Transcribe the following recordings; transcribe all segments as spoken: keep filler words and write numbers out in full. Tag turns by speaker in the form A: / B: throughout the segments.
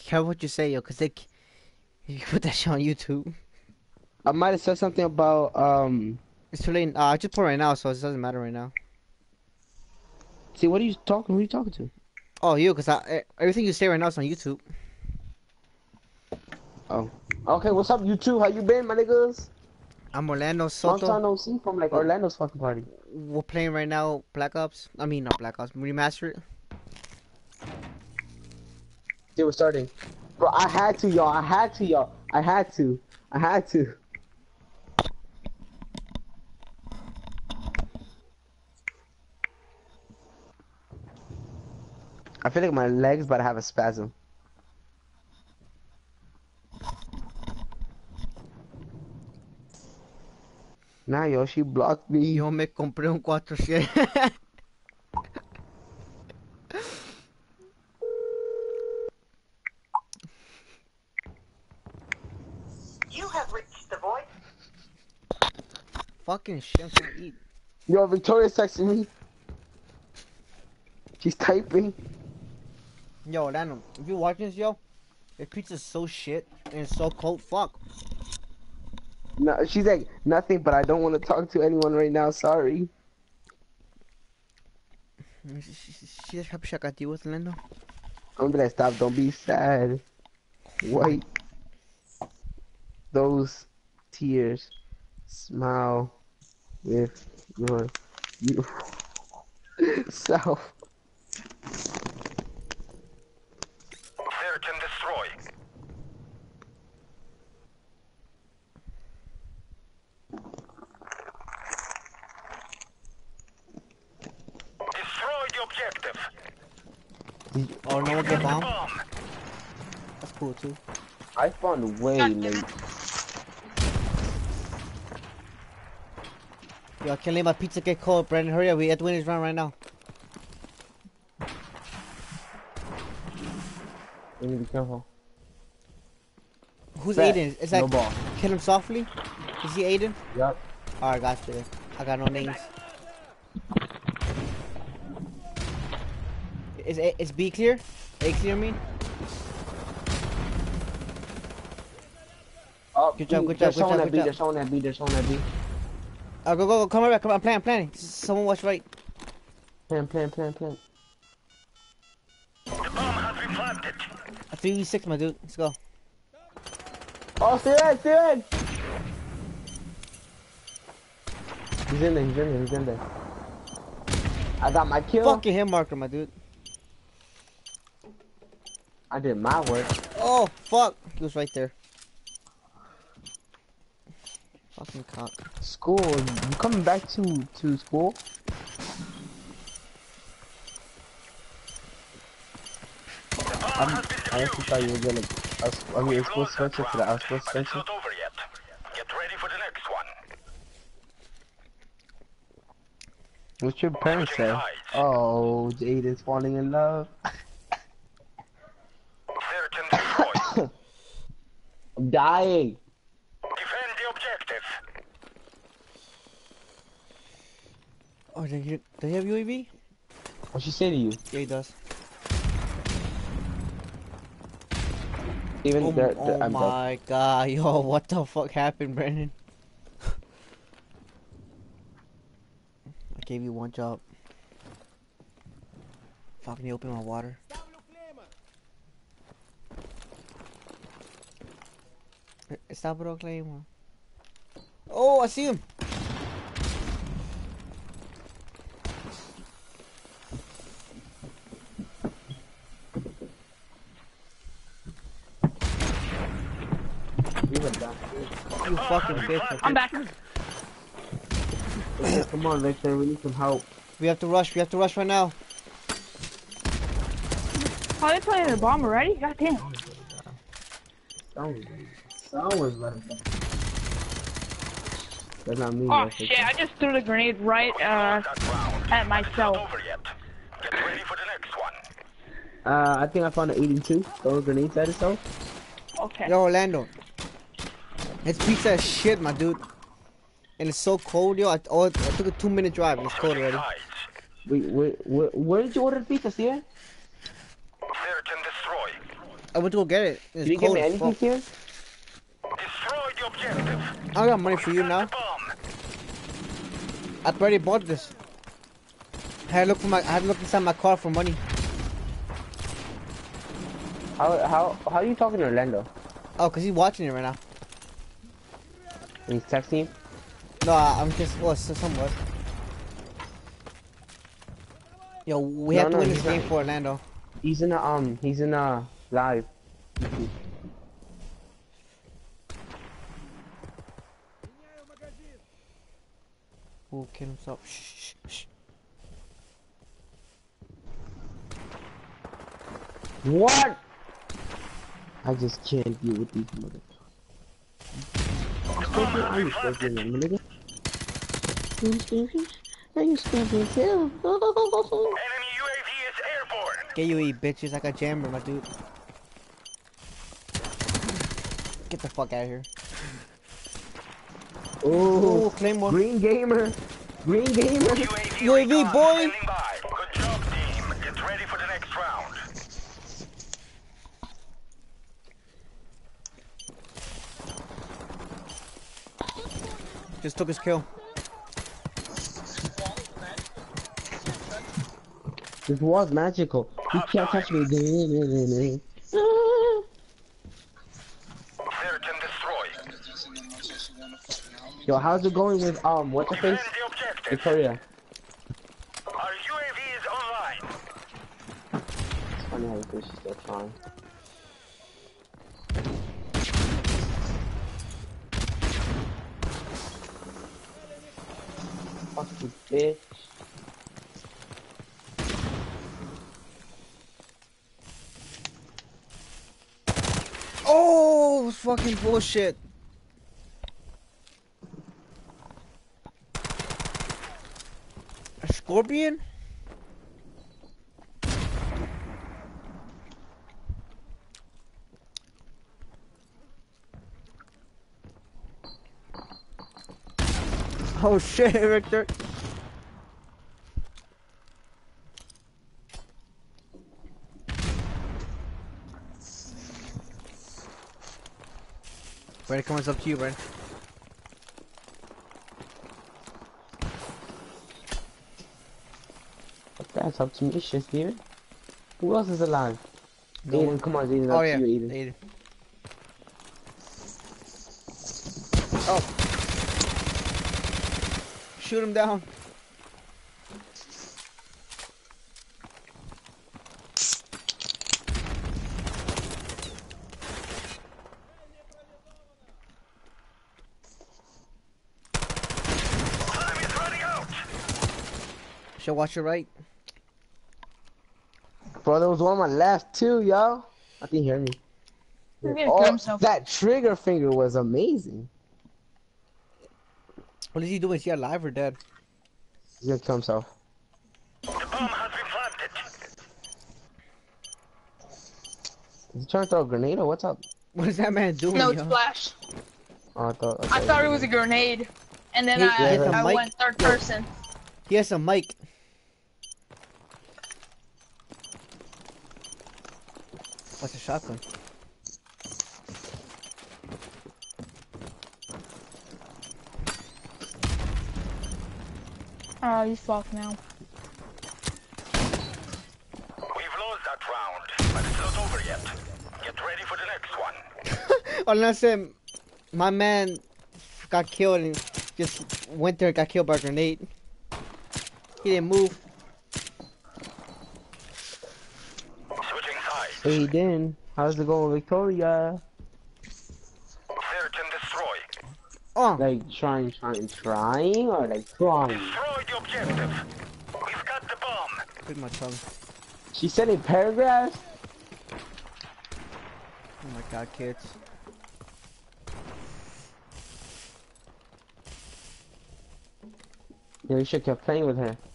A: careful what you say, yo, cause they c- you can put that shit on YouTube.
B: I might have said something about um.
A: It's too late. Uh, I just put it right now, so it doesn't matter right now.
B: See, what are you talking? Who are you talking to?
A: Oh, you, cause I, e- everything you say right now is on YouTube.
B: Oh. Okay, what's up, you two? How you been, my niggas?
A: I'm Orlando
B: Long
A: Soto.
B: time no see from like
A: Oh,
B: Orlando's fucking party.
A: we're playing right now Black Ops. I mean, not Black Ops. Remastered.
B: Dude, we're starting. Bro, I had to, y'all. I had to, y'all. I had to. I had to. I feel like my legs about to have a spasm. Nah, yo, she blocked me.
A: Yo me compré un cuatro siete.
C: You have reached the voice.
A: Fucking shit, I'm trying to eat.
B: Yo, Victoria's texting me. She's typing.
A: Yo, Orlando, if you're watching this, yo, this pizza's so shit and it's so cold. Fuck.
B: No, she's like, nothing, but I don't want to talk to anyone right now. Sorry.
A: She, she, she just happy I got you with Orlando.
B: I'm gonna stop. Don't be sad. Wipe those tears. Smile with your beautiful self.
D: Search and destroy. Destroy the objective.
A: Oh, no one get
D: Get the
A: bomb?
D: bomb.
A: That's cool too.
B: I found way late.
A: Yo, I can't let my pizza get cold, Brandon. Hurry up, we have to win this round right now.
B: You need to be careful.
A: Who's
B: Bet.
A: Aiden? Is
B: No
A: that
B: ball.
A: kill him softly? Is he Aiden?
B: Yep.
A: Alright, got you. I got no names. Is A is B clear? A clear, I mean?
B: Oh,
A: Good job,
B: B,
A: good
B: they're
A: job, good
B: showing
A: job,
B: that
A: good
B: B,
A: job.
B: they're showing that B, they're showing that B.
A: Uh, go, go, go, come right back, come on, I'm playing, I'm planning. Someone watch right.
B: Plan, plan, plan, plan.
D: The bomb has been planted.
A: A three v six, my dude. Let's go.
B: Oh, Steven, Steven! He's in there, he's in there, he's in there. I got my kill.
A: Fucking hit marker, my dude.
B: I did my work.
A: Oh, fuck. He was right there. Fucking cock.
B: School, you coming back to, to school? I'm, I actually thought you were gonna, I, was, I mean, it's supposed to switch it to the, I was supposed to
D: But it's
B: switch it.
D: not over yet. Get ready for the next one.
B: What's your parents say? Oh, Jade is falling in love.
D: Search and destroy.
B: I'm dying.
D: Defend the objective.
A: Oh, did he, does he have U A V?
B: What'd she say to you?
A: Yeah, he does.
B: Even
A: Oh,
B: they're,
A: oh
B: they're, I'm dead.
A: my god, yo, what the fuck happened, Brandon? I gave you one job. Fucking open my water. Stop it, claim. Oh, I see him.
B: You went down.
A: You fucking bitch.
C: I'm back.
B: Okay, come on, Victor, we need some help.
A: We have to rush. We have to rush right now.
C: Oh, they playing the bomb already? God damn.
B: Someone, someone's letting go. That's not me.
C: Oh
B: that's
C: shit,
B: it.
C: I just threw the grenade right uh,
D: That round.
C: at
D: But it's not
C: myself.
D: over yet. Get ready for the next one.
B: Uh, I think I found an eighty-two. Throw grenades at itself.
C: Okay.
A: Yo, Orlando. It's pizza as shit, my dude. And it's so cold, yo. I, oh, I took a two minute drive. It's cold already.
D: Sides.
B: Wait, where, where, where did you order the pizza, Steven?
D: Search and destroy.
A: I went to go get it. It's
B: Did you give
A: cold
B: me
A: as
B: anything
A: fuck.
B: here?
D: Destroy the objective.
A: I got money for you now.
D: The bomb.
A: I already bought this. I had to look for my. I had to look inside my car for money.
B: How how how are you talking to Orlando?
A: Oh, cause he's watching it right now.
B: He's texting you?
A: No, I, I'm just. Well, so somewhat. Yo, we
B: No,
A: have to
B: no,
A: win this
B: he's
A: game
B: not.
A: for Orlando.
B: He's in a um he's in a live.
A: Who killed himself? Shh, shh, shh.
B: What? I just can't deal with these motherfuckers. Are you scorpion, nigga? Are you scorpion? Are you scorpion too?
D: Enemy U A V is airborne.
A: Get you, eat bitches. I got jammer, my dude. Get the fuck out of here.
B: Oh,
A: Ooh, Claymore.
B: Green Gamer. Green Gamer.
D: U A V,
A: U A V,
D: recon
A: boy.
D: standing by. Good job, team. Get ready for the next round.
A: Just took his kill.
B: This was magical. You can't touch me.
D: Search and destroy.
B: Yo, how's it going with um what's the
D: Defend
B: face?
D: the objective.
B: Victoria.
D: Our U A V is online.
B: It's funny how you think she's still trying. Fuck you, bitch.
A: Oh, fucking bullshit. A scorpion? Oh shit, Victor. Brandon, comes up to you, Brandon.
B: That's up to me, shit, Steven. Who else is alive?
A: No
B: Aiden,
A: one.
B: come on, Aiden,
A: Oh
B: up
A: yeah,
B: to you, Aiden.
A: Aiden. Oh. Shoot him down.
D: Time is running out.
A: Should watch your right.
B: Bro, there was one on my left too, yo. I think he heard me.
C: He's gonna
B: Oh,
C: kill himself.
B: that trigger finger was amazing.
A: What is he doing? Is he alive or dead?
B: He's gonna kill himself.
D: The bomb has been planted.
B: Is he trying to throw a grenade or what's up?
A: What is that man doing?
C: No, it's
A: yo?
C: Flash.
B: Oh, I thought.
C: I thought it was a grenade, and then
A: He-
C: I,
A: he has a
C: I
A: mic.
C: went third
A: Yo.
C: person.
A: He has a mic. What's a shotgun?
C: Oh, you fucked now.
D: We've lost that round, but it's not over yet. Get ready for the next one.
A: Unless him, my man got killed and just went there and got killed by a grenade. He didn't move.
D: Switching sides.
B: Aiden, how's it going with Victoria?
D: Search and destroy.
A: Oh,
B: Like trying, trying, trying, or like trying?
D: Destroy the objective. We've got the bomb.
A: bit my tongue.
B: She said in paragraphs.
A: Oh my god, kids.
B: Yeah, you should keep playing with her.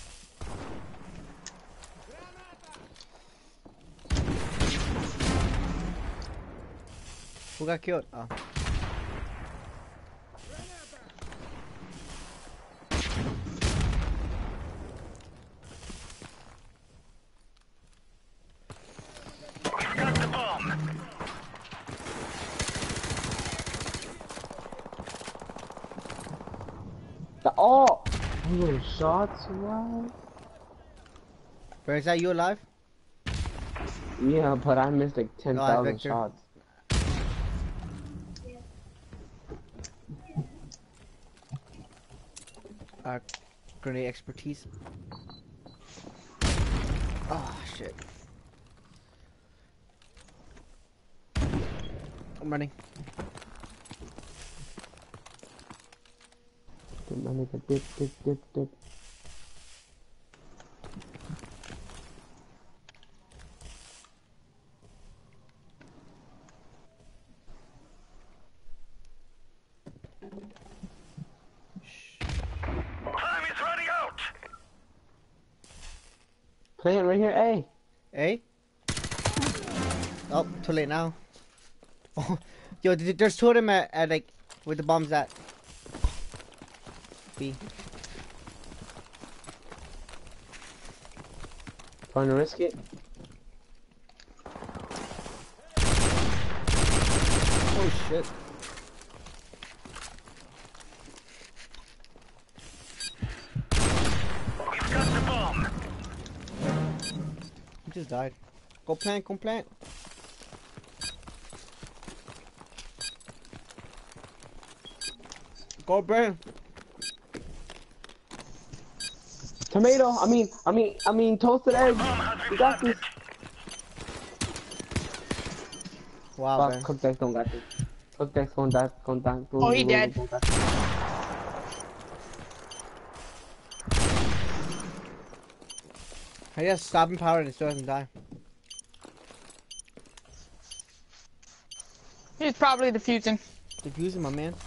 A: Who got killed? Oh.
D: We've got the bomb.
B: Oh! Oh, shots, wow.
A: Where is that? You alive?
B: Yeah, but I missed like ten
A: Oh,
B: thousand
A: Victor.
B: shots.
A: Uh, grenade expertise. Oh shit. I'm running.
B: My nigga dip, dip, dip, dip.
D: Time is running out.
B: Play it right here, A.
A: Hey? Oh, too late now. Oh, yo, th- there's two of them at, at like where the bomb's at. B.
B: Trying to risk it.
A: Oh shit.
D: We've got the bomb.
A: He just died. Go plant, go plant. Go burn.
B: Tomato, I mean, I mean, I mean, toasted egg.
D: Bomb has
B: We
D: been
B: got
D: planted.
B: this.
A: Wow,
B: Fuck,
A: man.
B: cook that, don't got this. Cook that, don't got, don't got.
C: Oh, he dead.
A: I just stopping power and it still doesn't die.
C: He's probably defusing.
A: Defusing, my man.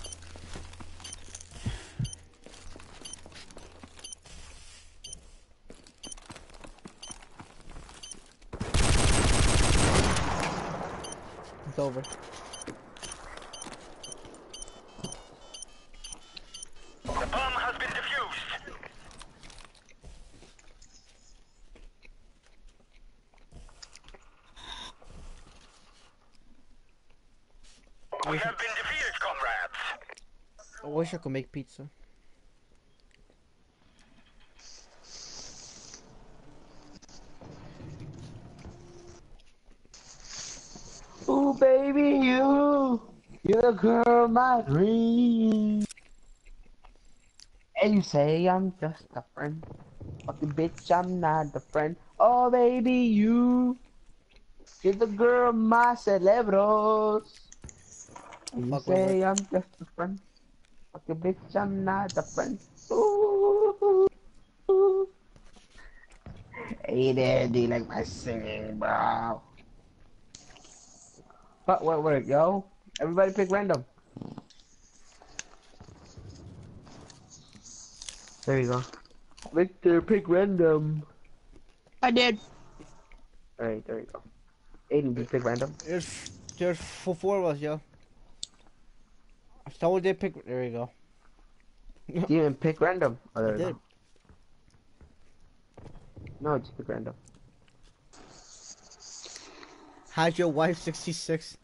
A: It's over.
D: The bomb has been defused. We have been defeated, comrades.
A: I wish I could make pizza.
B: Ooh, baby, you, you're the girl of my dreams. And you say I'm just a friend, but the bitch, I'm not a friend. Oh, baby, you, you're the girl of my cerebros. And you
A: Fuck with
B: say I'm just a friend, but the bitch, I'm not a friend. Ooh, ooh. Hey there, do you like my singing, bro? But what work, yo? Everybody pick random. There you go. Victor, pick random.
C: I did.
B: Alright, there you go. Aiden, you pick random.
A: There's there's four, four of us, yo. Someone did pick. There you go.
B: You didn't pick random. Oh, there
A: I
B: you
A: did.
B: go. No, just pick random.
A: How's your wife sixty-six?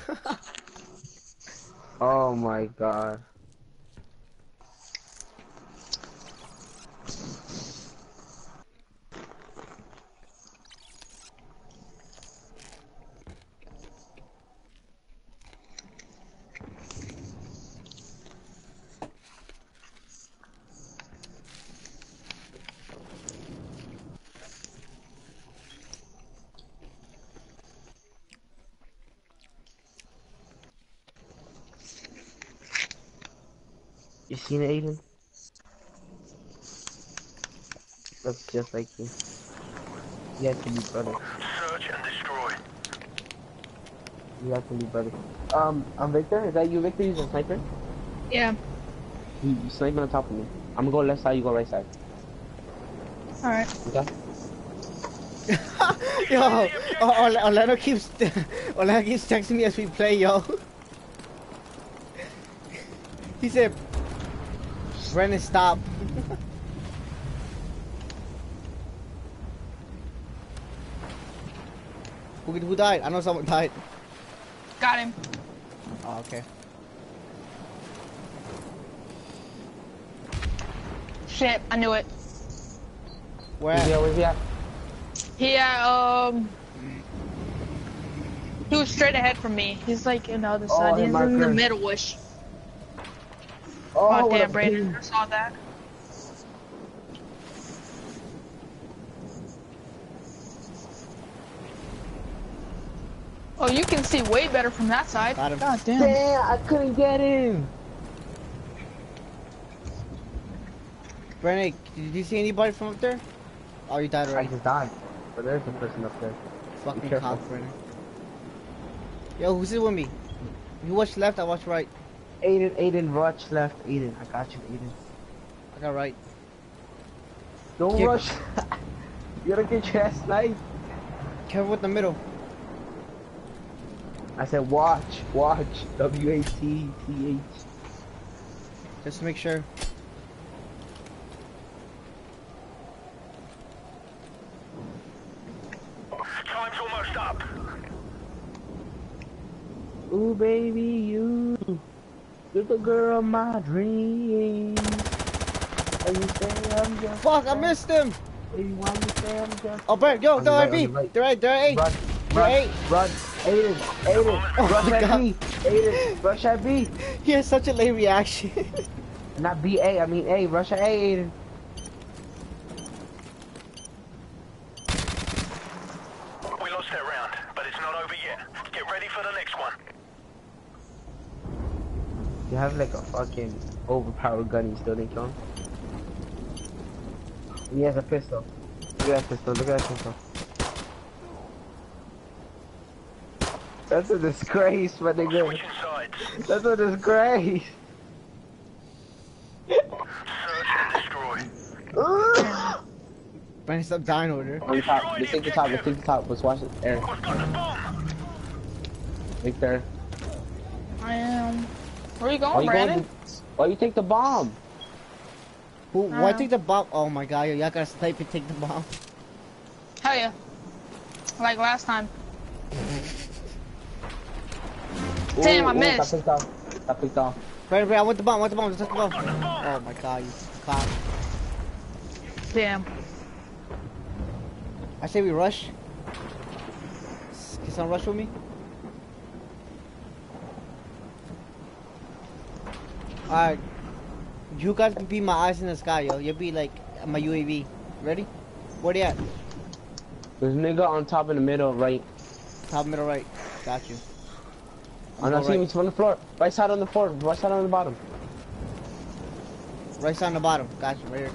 B: Oh my god. You seen it, Aiden? Looks just like you. You have to be brother.
D: Search and destroy.
B: You have to be brother. Um, I'm Victor. Is that you, Victor? You're a sniper?
C: Yeah.
B: You, you sniping on top of me. I'm gonna go left side, you go right side.
C: Alright.
B: Okay?
A: Yo, Or- Orlando keeps Orlando keeps texting me as we play, yo. He said, "Brennan, stop." who, who died? I know someone died.
C: Got him.
A: Oh, okay.
C: shit, I knew it.
A: Where
B: Where's he
A: at?
B: at? Where's he at?
C: He, uh, um, he was straight ahead from me. He's like on the other
B: Oh,
C: side.
B: hey,
C: He's in the
B: marker.
C: middle-ish.
B: Oh,
C: Oh,
B: what
C: damn,
B: a
C: Brandon,
B: pain.
C: I saw that. Oh, you can see way better from that side.
A: Got him.
C: God damn.
B: Damn, I couldn't get him.
A: Brennan, did you see anybody from up there? Oh, you died
B: I
A: already.
B: just died. But there's a person up there.
A: Fucking
B: careful.
A: cock, Brennan. Yo, who's it with me? You watch left, I watch right.
B: Aiden, Aiden, rush left. Aiden, I got you, Aiden.
A: I got right.
B: Don't
A: Keep-
B: rush. You're gonna get your ass sniped.
A: Careful with the middle.
B: I said watch, watch. W A T T H.
A: Just to make sure.
D: Time's almost up.
B: Ooh, baby, you. You're the girl of my dreams. And you say I'm just.
A: Fuck, I missed him!
B: You want me to say I'm just.
A: Oh, Brent, yo,
B: On
A: they're
B: the
A: right,
B: right,
A: B.
B: on the right.
A: They're right, they're eight.
B: Run,
A: They're
B: run,
A: eight.
B: run. Aiden, Aiden,
A: Oh
B: rush
A: my
B: at
A: God.
B: B. Aiden, rush at B.
A: He has such a late reaction.
B: Not B A, I mean A. Rush at A, Aiden.
D: We lost that round, but it's not over yet. Get ready for the next one.
B: You have like a fucking overpowered gun, you still didn't kill him? He has a pistol. Look at that pistol, look at that pistol. That's a disgrace, my nigga.
D: Switching sides.
B: That's a disgrace.
D: Search and destroy.
A: Brent, stop dying over there.
B: On the top, let's take the top, let's take the top, let's watch it. There,
D: We've got the bomb.
B: right there.
C: I am. Where are you
B: Why
C: going,
B: you
C: Brandon?
B: going to, why you take the bomb?
A: Who? Why
C: Uh.
A: take the bomb? Oh my god, yo, y'all gotta snipe and take the bomb.
C: Hell yeah. Like last time. Damn, I
B: Ooh, ooh,
C: missed.
B: Got picked off. Got picked off.
A: Brent, Brent, I want the bomb, I want the bomb, let's take the bomb. Oh my god, you cock.
C: Damn.
A: I say we rush. Can someone rush with me? Alright. You guys can be my eyes in the sky, yo. You'll be like my U A V. Ready? Where they at?
B: There's a nigga on top in the middle, right?
A: Top, middle, right. Got you.
B: I'm not
A: go
B: seeing
A: right.
B: him, he's on the floor. Right side on the floor, right side on the bottom.
A: Right side on the bottom. Got you, right here.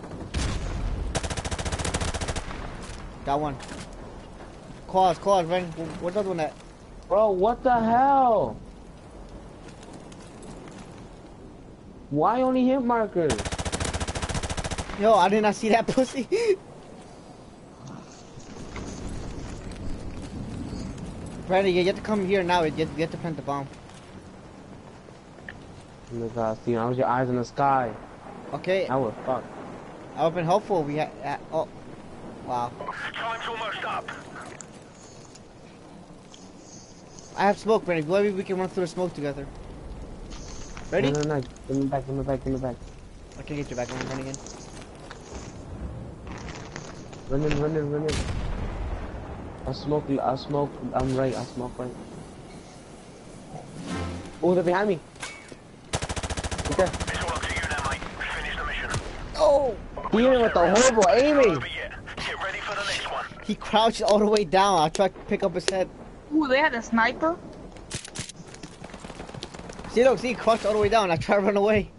A: Got one. Claws, claws, right? Where's the other one at?
B: Bro, what the hell? Why only hit markers?
A: Yo, I did not see that pussy. Brandon, you have to come here now. You have, you have to plant the bomb.
B: Oh my god, Steven, I was your eyes in the sky.
A: Okay,
B: I would fuck.
A: I would have been helpful. We had. Uh, oh, wow.
D: Time's almost up.
A: I have smoke, Brandon. Maybe we can run through the smoke together. Ready?
B: No, no, no. Give me back, give me back, give me back.
A: I can get you back. I'm running in.
B: Run in, run in, run in. I smoke, I smoke, I'm right, I smoke right. Oh, they're behind me. Right there.
D: It's all up to you now, mate. Finish the mission.
A: Oh!
B: He hit him with the horrible
D: Not
B: aiming.
D: over yet. Get ready for the next one.
A: He crouched all the way down. I tried to pick up his head.
C: Ooh, they had a sniper?
A: See, look, see, he crouched all the way down. I tried to run away.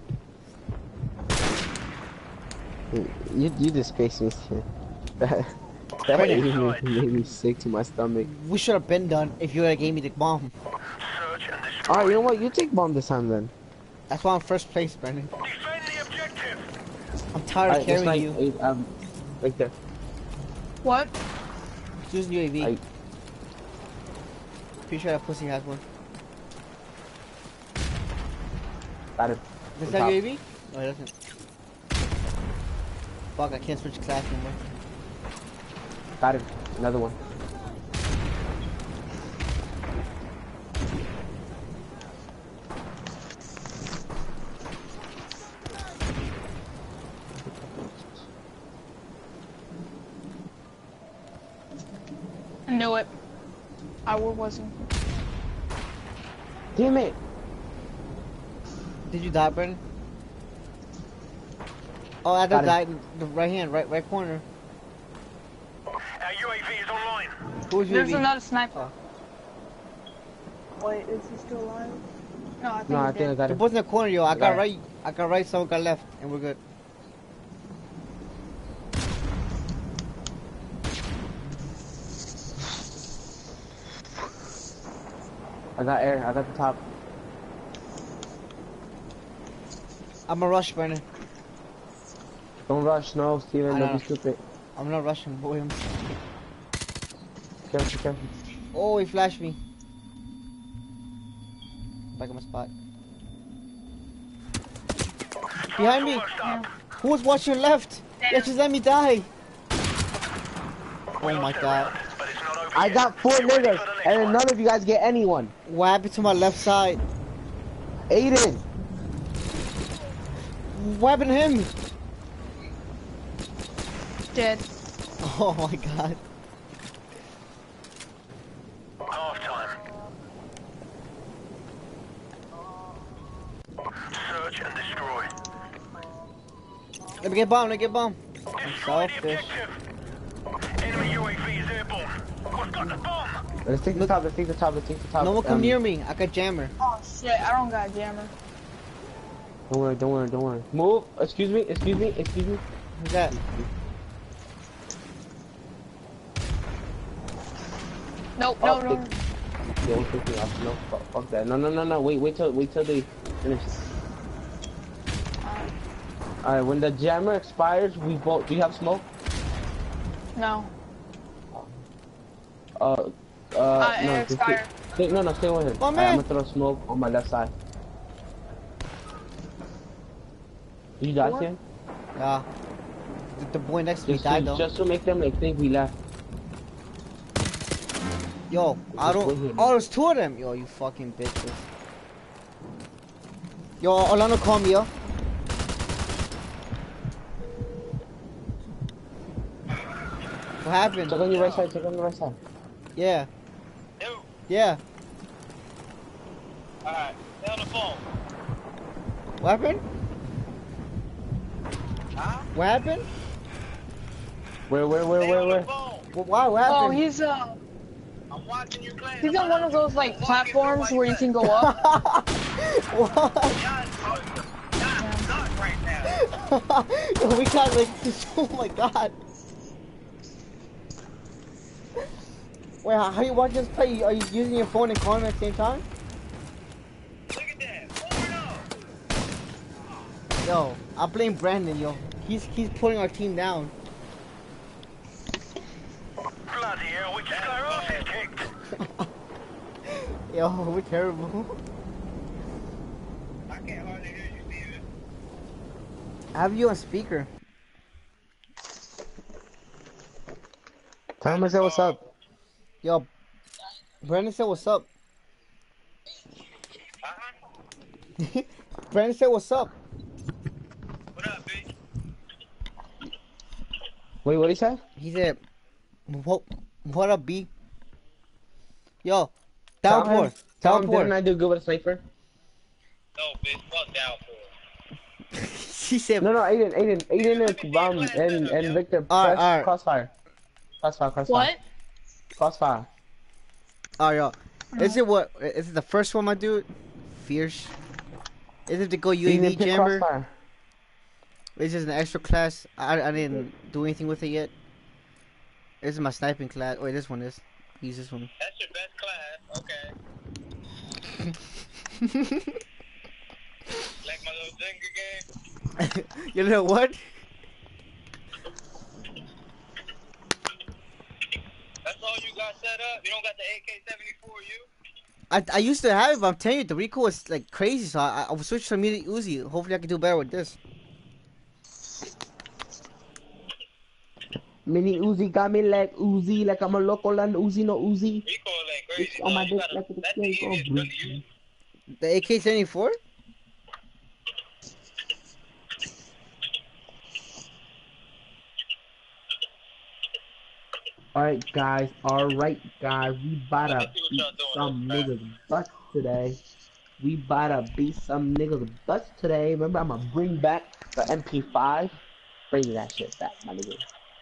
B: You, you disgrace me. That, that
A: Brandon.
B: aiming made me sick to my stomach.
A: We should have been done if you would have gave me the bomb.
D: Search and destroy.
B: Alright, you know what? You take bomb this time then.
A: That's why I'm first place, Brandon.
D: Defend the objective.
A: I'm tired of
B: Alright, just
A: carrying
B: like,
A: you.
B: eh, um, right there.
C: What?
A: Use U A V.
B: I-
A: Pretty sure that pussy has one.
B: Got it.
A: Is
B: On
A: that
B: top.
A: U A V? Oh, it doesn't. Fuck, I can't switch class anymore.
B: Got it. Another one.
C: knew it. I wasn't.
B: Damn it.
A: Did you die, Brennan? Oh, I
B: Got
A: just
B: him.
A: died in the right hand, right, right corner.
D: Our U A V is online.
A: Who's you?
C: There's another sniper.
A: Oh.
E: Wait, is he still alive?
C: No, I think
B: No,
C: he
B: I think I
C: did.
B: got
A: They're
B: him.
A: both in the corner, yo. I got
B: Got it.
A: right, I got right, someone got left, and we're good.
B: I got air. I got the top.
A: I'm a rush, Brennan.
B: Don't rush, no, Steven.
A: I
B: Don't
A: know.
B: be stupid.
A: I'm not rushing, Williams.
B: Careful, careful.
A: Oh, he flashed me. Back in my spot. Behind me.
D: Almost up.
A: Who was watching left? Yeah, just let me die. Oh my god.
D: But it's not over
B: I
D: yet.
B: got four
D: Get ready
B: niggas,
D: for the next
B: and
D: one.
B: none of you guys get anyone.
A: What happened to my left side?
B: Aiden.
A: What happened to him?
C: Dead.
A: Oh my god.
D: Half time. Search and destroy.
A: Let me get bomb, let me get bomb.
D: Destroy the
A: selfish.
D: objective. Enemy U A V is airborne. We've got the bomb.
B: Let's take the top. Let's take the top. Let's take the top.
A: No one come
B: Um,
A: near me. I got jammer.
C: Oh shit, I don't got jammer.
B: Don't worry. Don't worry. Don't worry. Move. Excuse me. Excuse me. Excuse me.
A: Who's that?
C: Nope,
B: Oh,
C: no, no.
B: Yeah, we're picking up. No, fuck, fuck that. No, no, no, no. Wait, wait till, wait till they finish. All right. When the jammer expires, we both. Do you have smoke?
C: No.
B: Uh, uh,
C: Uh,
B: no.
C: it
B: just
C: expired.
B: stay, stay, no, no. Stay with him.
A: Oh,
B: All right,
A: man.
B: I'm gonna throw smoke on my left side. Did you die, Sam?
A: Yeah. The, the boy next to me
B: Just,
A: died
B: to,
A: though.
B: just to make them like think we left.
A: Yo, I
B: Just wait
A: don't.
B: here,
A: Oh, there's two of them. Yo, you fucking bitches. Yo, Orlando, call me, yo. What happened?
B: Check on your right side. Check on your right side.
A: Yeah.
D: No.
A: Yeah.
D: Alright, stay on the phone.
A: What happened?
D: Huh?
A: What happened?
B: Where, where, where, where, where?
A: Wh- Why? What
C: Oh,
A: happened?
C: he's uh,
D: I'm watching your class.
C: he's on one of those like platforms where you can go up.
A: What?
D: right now.
A: Yo, we got like this. Oh my god. Wait, how, how you watch this play? Are you using your phone and calling at the same time?
D: Look at that. Move it up.
A: Yo, I blame Brandon, yo. He's he's pulling our team down.
D: Bloody hell, we just got our asses kicked.
A: Yo, we're terrible.
D: I can't hardly hear you, Steven.
A: I have you on speaker.
B: Tell him I said what's up.
A: Yo, Brandon said what's up.
D: Uh-huh.
A: Brandon said what's up.
D: What up, B?
B: Wait, what he say?
A: He said, what, what up, B? Yo,
B: Tell
A: downpour.
B: him, tell him,
A: Downpour.
B: didn't I do good with a sniper?
D: No, bitch, fuck downpour.
A: She said,
B: No, no, Aiden, Aiden, Aiden and, um, and, and Victor,
A: Alright,
B: press
A: alright.
B: crossfire. Crossfire, crossfire.
C: What?
B: Crossfire.
A: oh, yo. Is it what? Is it the first one I do? Fierce. Is it to go U A V
B: Aiden, pick
A: jammer?
B: crossfire.
A: This is an extra class. I, I didn't do anything with it yet. This is my sniping class. Wait, this one is. Use this one.
D: That's your best class, okay. Like my little Jenga game.
A: You know what?
D: That's all you got set up? You don't got the A K seventy-four U?
A: I, I used to have it, but I'm telling you, the recoil is like crazy, so I, I will switch to Mini Uzi. Hopefully I can do better with this.
B: Mini Uzi got me like Uzi, like I'm a local and Uzi, no Uzi.
D: Recoil ain't crazy.
B: It's on my
D: though. You
B: dick
D: gotta-
B: like a
D: that's the
B: snake, oh,
D: easiest gun to
B: bro.
D: use.
A: The A K seventy-four?
B: Alright, guys. Alright, guys. We bout to
D: Let's see what
B: beat
D: y'all doing
B: some
D: over there.
B: niggas' butts today. We bout to beat some niggas' butts today. Remember, I'm gonna bring back the M P five. Bring that shit back, my nigga.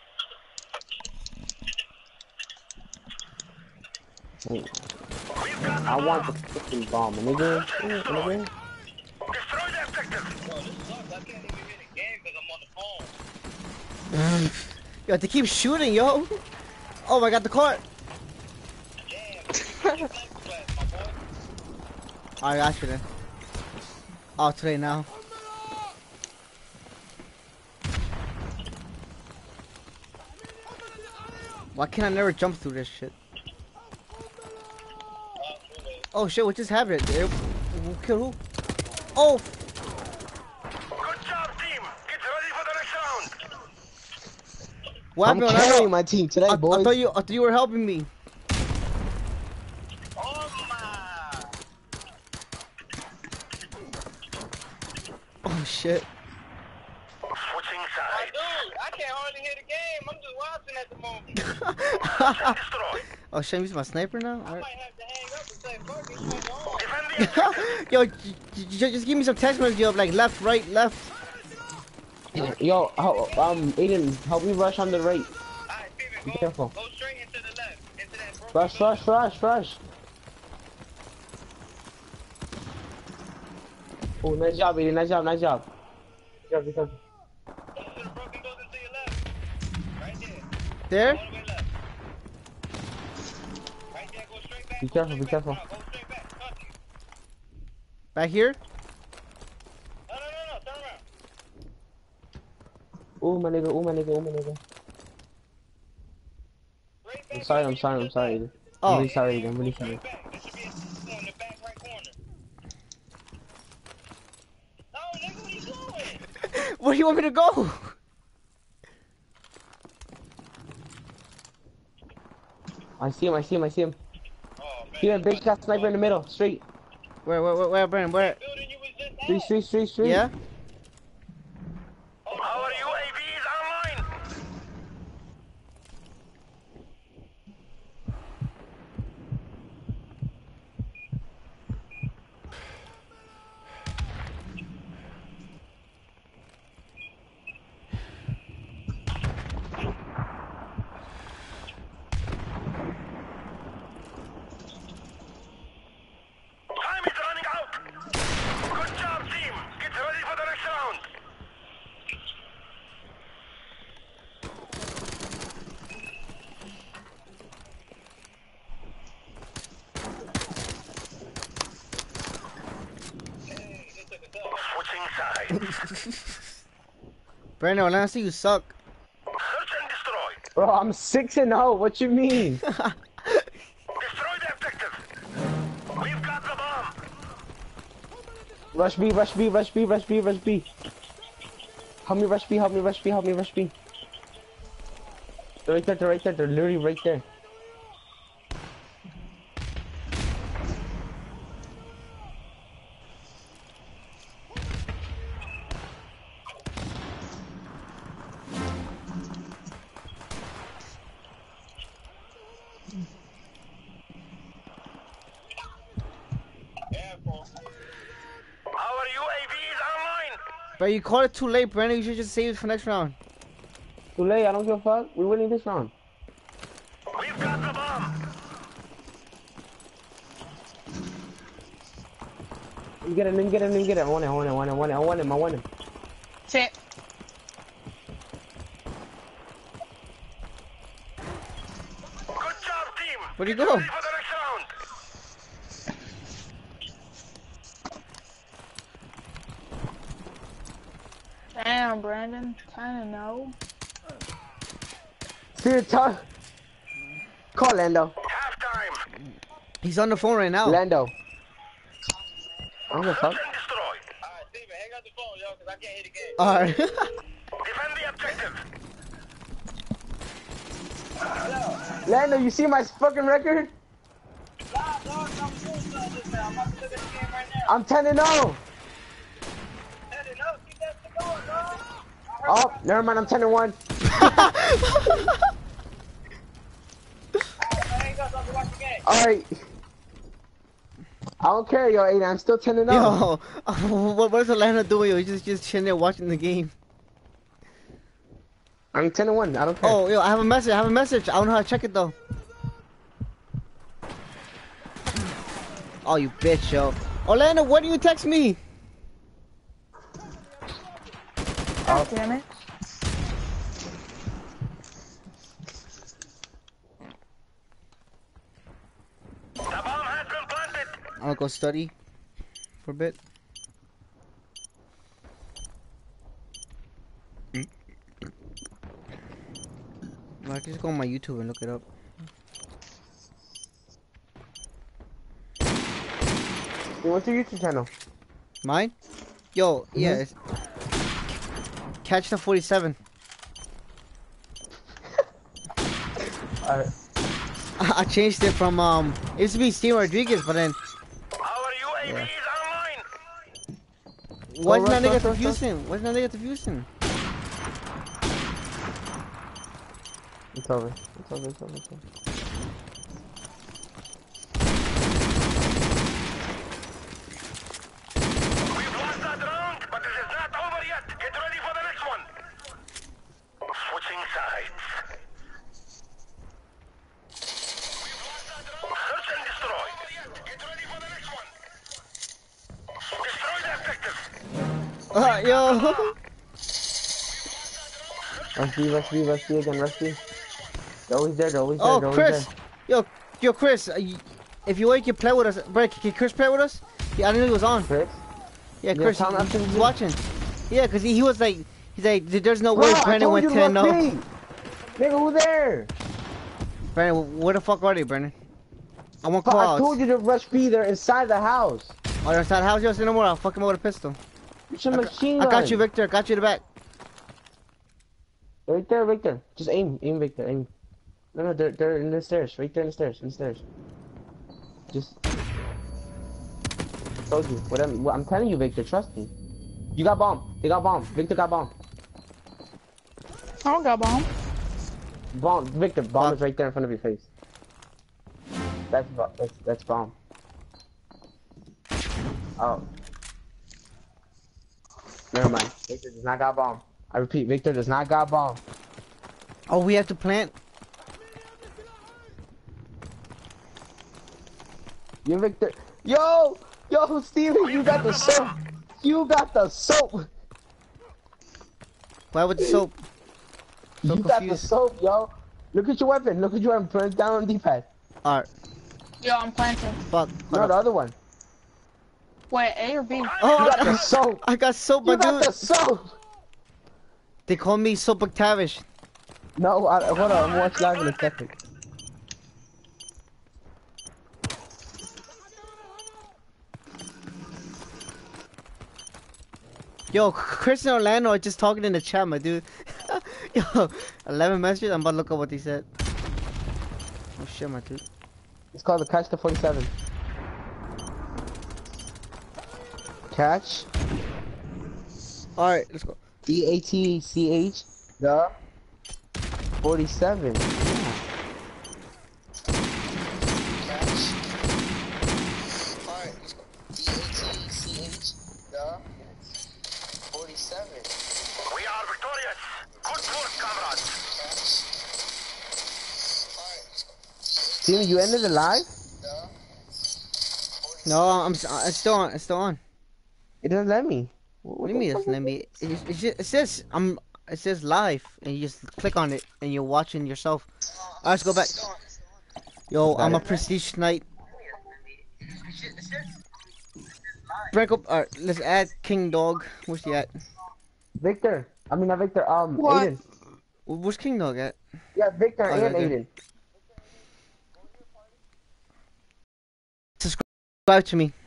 B: Hey,
D: We've got the
B: I want
D: bomb.
B: the fucking bomb, my nigga.
D: Search and
B: Ooh, my
D: destroy.
B: nigga.
D: Destroy the objective. Bro, this sucks. I can't even hear the game because I'm on the phone.
A: You have to keep shooting, yo. Oh, I got the cart.
D: Damn, you sniper class, my boy.
A: I got you then. Oh, today now. Why can't I never jump through this shit? Oh shit, what just happened? Eh, Who killed who? Oh!
D: Good job, team. Get ready for the next round.
A: What
B: I'm
A: happened? I
B: carrying
A: know-
B: my team today,
A: I, I
B: boys.
A: thought you, I thought you were helping me.
D: Oh my.
A: Oh shit.
D: Switching
C: My
D: sides.
C: dude, I can't hardly hear the game. I'm just watching at the moment.
D: Search and destroy.
A: Oh shit, I'm using my sniper now?
C: I
A: Alright.
C: might have to hang up and say, fuck it, you ain't on.
D: Defend the objective.
A: Yo, j- j- j- just give me some text messages of like left, right, left.
B: Yo, how, um, Aiden, help me rush on the right.
C: Alright, Steven,
B: Be
C: go,
B: careful.
C: go straight into the left. Into that broken
B: Rush,
C: building.
B: rush, rush, rush. Oh, nice job, Aiden. Nice job, nice job. Good job, good job.
C: Go to the broken building to your left. Right there.
A: There?
C: All the way left. Right there, go straight back.
B: Be
C: go
B: careful,
C: straight
B: be
C: back.
B: careful.
C: No, go straight back. Trust me.
A: Back here?
C: No, no, no, no. Turn around.
B: Oh, my nigga, oh, my nigga, oh, my nigga.
C: Straight
B: I'm
C: back
B: sorry,
C: where
B: I'm
C: you
B: sorry, I'm
C: just
B: sorry,
C: left.
B: Aiden.
A: Oh.
B: I'm really sorry, Aiden. I'm really sorry.
C: Straight back. There should be a door in the back right corner. No, nigga, what are you doing?
A: Where do you want me to go?
B: I see him, I see him, I see him.
C: Oh, man.
B: See that bitch got sniper in the middle, straight.
A: Where, where, where, where, Brandon? Where?
C: Building you was just
B: Straight,
C: at.
B: straight, straight, straight.
A: Yeah?
D: Our U A V is online. Time is running out. Good job, team. Get ready for the next round. Switching sides.
A: Brandon, when I see you suck.
D: Search and destroy.
B: Bro, I'm six and oh. What you mean?
D: Destroy the objective. We've got the bomb.
B: Rush B, rush B, rush B, rush B, rush B. Help me rush B, help me rush B, help me rush B. They're right there, they're right there, they're literally right there.
D: Our U A V is online.
A: But you called it too late, Brandon. You should just save it for next round.
B: Too late, I don't give a fuck. We're winning this round.
D: We've got the bomb.
B: Let me get him, let me get him, let me get him. I want him, I want him, I want him, I want him, I want him, I want him.
C: Sit.
D: Good job, team.
A: Where'd he
D: Get
A: go?
D: ready for the next round.
C: Damn, Brandon. Kinda know.
B: See, tell. Call Lando.
D: Halftime.
A: He's on the phone right now.
B: Lando. I don't give a fuck.
D: Search and destroy.
C: Alright, Steven, hang up the phone, yo, because I can't hear the game.
A: Alright.
D: Defend the objective.
B: Lando, you see my fucking record?
C: Nah, dog, I'm doing something just now. I'm about to look at the game right now.
B: I'm ten and oh.
C: Hey, no, keep that shit going, dog.
B: Oh, never mind, I'm ten and one. Alright. I don't care, yo, Aiden. I'm still ten and oh.
A: Yo, what, what is Atlanta doing? Yo, he's just just chilling there watching the game.
B: I'm ten and one. I don't care.
A: Oh, yo, I have a message. I have a message. I don't know how to check it though. Oh, you bitch, yo. Orlando, what do you text me?
E: God damn it.
D: The bomb has been planted.
A: I'm gonna go study for a bit. I can just go on my YouTube and look it up.
B: What's your YouTube channel?
A: Mine? Yo,
B: Mm-hmm.
A: yeah. It's Catch the forty-seven.
B: Alright.
A: I, I changed it from um. It used to be Steve Rodriguez, but then
D: Our U A V
A: Yeah.
D: is online.
A: why
B: Go
A: is that
B: rush,
A: nigga
B: rush, rush,
A: confusing? Why is that nigga confusing?
B: It's over. It's over. It's over. It's over.
D: We've lost that round, but this is not over yet. Get ready for the next one. Switching sides. We've lost that round. Search and destroy. Get ready for the next one. Destroy the objective.
A: Uh, yo.
B: Rush B, rush B, rush B again, rush B. They're always there, they're always there,
A: Oh,
B: they're always
A: Chris.
B: there.
A: Yo, yo, Chris. Uh, y- if you want, you can play with us. Bro, can Chris play with us? Yeah, I didn't know he was on.
B: Chris?
A: Yeah,
B: Yeah,
A: Chris,
B: Tom
A: he-
B: Upton
A: he's
B: did.
A: watching. Yeah, cause he, he was like, he's like, there's no
B: Bro,
A: way
B: I
A: Brandon
B: told
A: went
B: you to
A: ten
B: rush
A: no.
B: B! Nigga, who there?
A: Brandon, where the fuck are they, Brandon? I want
B: Fuck,
A: call
B: I
A: outs.
B: told you to rush B, they're inside the house.
A: Oh, they're inside the house. Yo, say no more. I'll fuck him with a pistol.
B: It's a
A: I,
B: machine
A: I
B: gun.
A: got you, Victor. I got you in the back.
B: Right there, right there. Just aim, aim, Victor, aim. No, no, they're, they're in the stairs, right there in the stairs, in the stairs. Just... Told you, what I'm, what I'm telling you, Victor, trust me. You got bomb, they got bomb, Victor got bomb.
E: I don't got bomb.
B: Bomb, Victor, bomb
A: Bomb.
B: is right there in front of your face. That's, bo- that's, that's bomb. Oh. Never mind, Victor does not got bomb. I repeat, Victor does not got bomb.
A: Oh, we have to plant.
B: You Victor, yo, yo, Steven, you got the soap. You got the soap.
A: Why with the soap? So
B: you got the
A: confused.
B: soap, yo. Look at your weapon. Look at your weapon. Put it down on the D-pad.
A: Alright,
E: Yo, I'm planting.
A: fuck.
B: No,
A: Hold
B: the
A: up.
B: other one.
E: Wait, A or B?
A: Oh,
B: You got
A: I,
B: the soap.
A: I got soap, my
B: You got
A: dude.
B: the soap.
A: They call me Soap McTavish.
B: No, I, hold on. I'm watching live in a second.
A: Yo, Chris and Orlando are just talking in the chat, my dude. Yo, eleven messages. I'm about to look up what they said. Oh shit, my dude.
B: It's called the Catch the forty-seven. Catch.
A: Alright, let's go.
B: D A T C H. The forty-seven. Yeah.
D: We are victorious. Good work, comrades.
B: Steven, you ended the live?
A: No, I'm, s- uh, it's still on. It's still on.
B: It doesn't let me.
A: What do you mean? It's let me. It, just, it, just, it says I'm. It says live, and you just click on it, and you're watching yourself. Alright, let's go back. Yo, I'm a prestige knight. Break up. Alright, let's add King Dog. Where's he at?
B: Victor. I mean, not Victor. Um,
E: What?
B: Aiden.
A: Wh- Where's King Dog at?
B: Yeah, Victor
A: Oh,
B: and
A: okay.
B: Aiden.
A: Subscribe to me.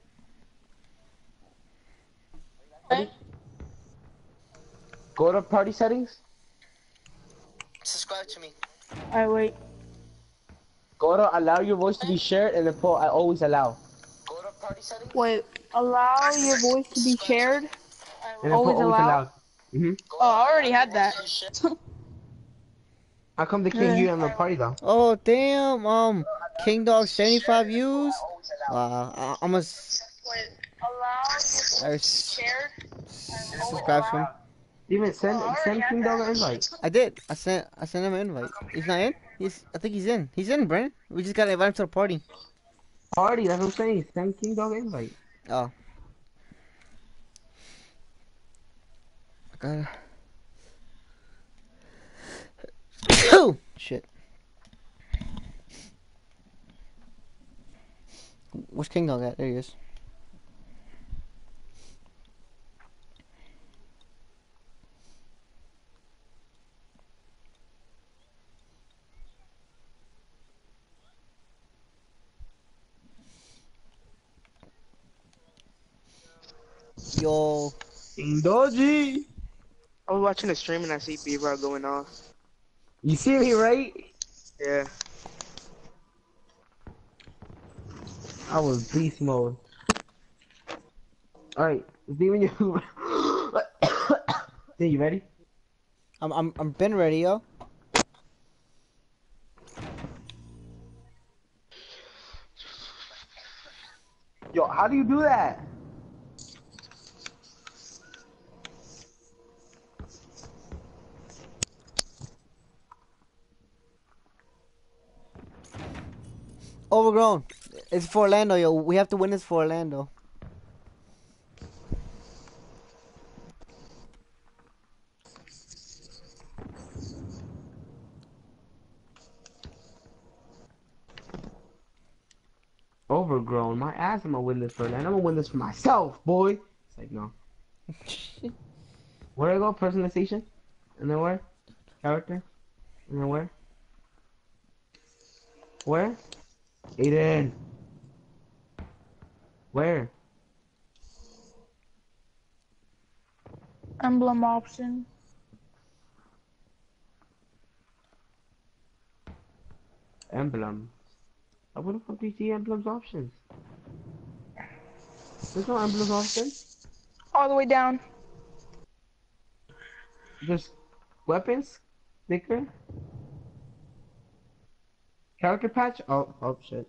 B: Go to party settings.
A: Subscribe to me.
E: Alright, wait.
B: Go to allow your voice to be shared and then pull I always allow.
E: Wait, allow your voice to be shared?
B: And then
E: Always
B: put always
E: allow?
B: allow. Mm-hmm.
E: Oh, I already had that.
B: How come they can't hear you on the party though?
A: Oh damn. Um, King Dog seventy-five views. Wow, I, I'm gonna
E: Wait, allow your voice to be shared and
A: subscribe to him.
B: Steven, send send King Dog an invite.
A: I did. I sent I sent him an invite. He's not in. He's. I think he's in. He's in, Brandon. We just gotta invite him to the party.
B: Party, that's what I'm saying. Send King Dog an invite.
A: Oh. I gotta. Shit. Where's King Dog at? There he is. Yo.
B: King Doji.
F: I was watching a stream and I see B-Rock going off.
B: You see me, right?
F: Yeah.
B: I was beast mode. Alright, Steven, you. Are you ready?
A: I'm I'm I'm been ready, yo.
B: Yo, how do you do that?
A: Overgrown. It's for Orlando, yo. We have to win this for Orlando.
B: Overgrown. My ass, I'm gonna win this for Orlando. I'm gonna win this for myself, boy. It's like, no. Where do I go? Personalization? And then where? Character? And then where? Where? Aiden. Where?
E: emblem option.
B: Emblem. I What the fuck do you see emblems options? There's no emblems options.
E: All the way down.
B: Just weapons, sticker, character patch. Oh, oh shit.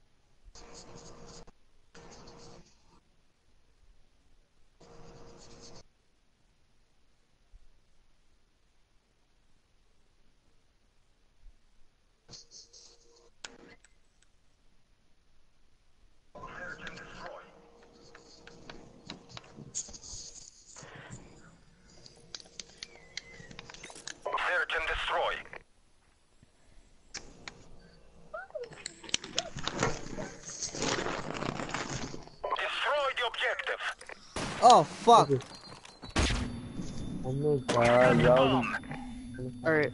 D: Search and destroy. Destroy the objective.
A: Oh fuck.
B: Oh my god, yo.
D: Bomb.
F: Alright.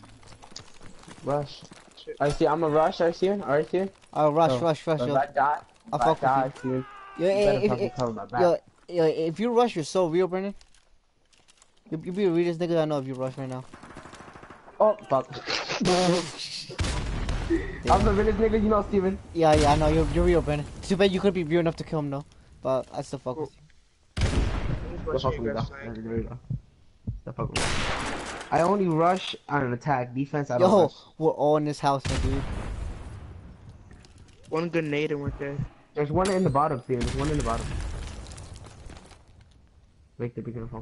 B: Rush. I see. I'm a rush. I see. I see.
A: Oh, rush,
B: So,
A: rush, rush,
B: If
A: yo.
B: I die,
A: I'll
B: if I
A: fuck with
B: die,
A: you.
B: I see. You
A: Yo,
B: better
A: if,
B: fucking
A: if,
B: cover my back.
A: yo, yo, if you rush, you're so real, Brennan. You, you be the realest nigga I know if you rush right now.
B: Oh fuck. I'm the realest nigga you know, Steven.
A: Yeah, yeah, I know, you're, you're real, Brennan. Too bad you couldn't be real enough to kill him, though. But I still fuck with you.
B: Don't fuck with me, though. There you go. Don't fuck with me. I only rush on an attack. Defense, I don't
A: Yo,
B: rush.
A: we're all in this house, my dude.
F: One grenade and we're dead.
B: There's one in the bottom, Steven. There's one in the bottom. Victor, be careful.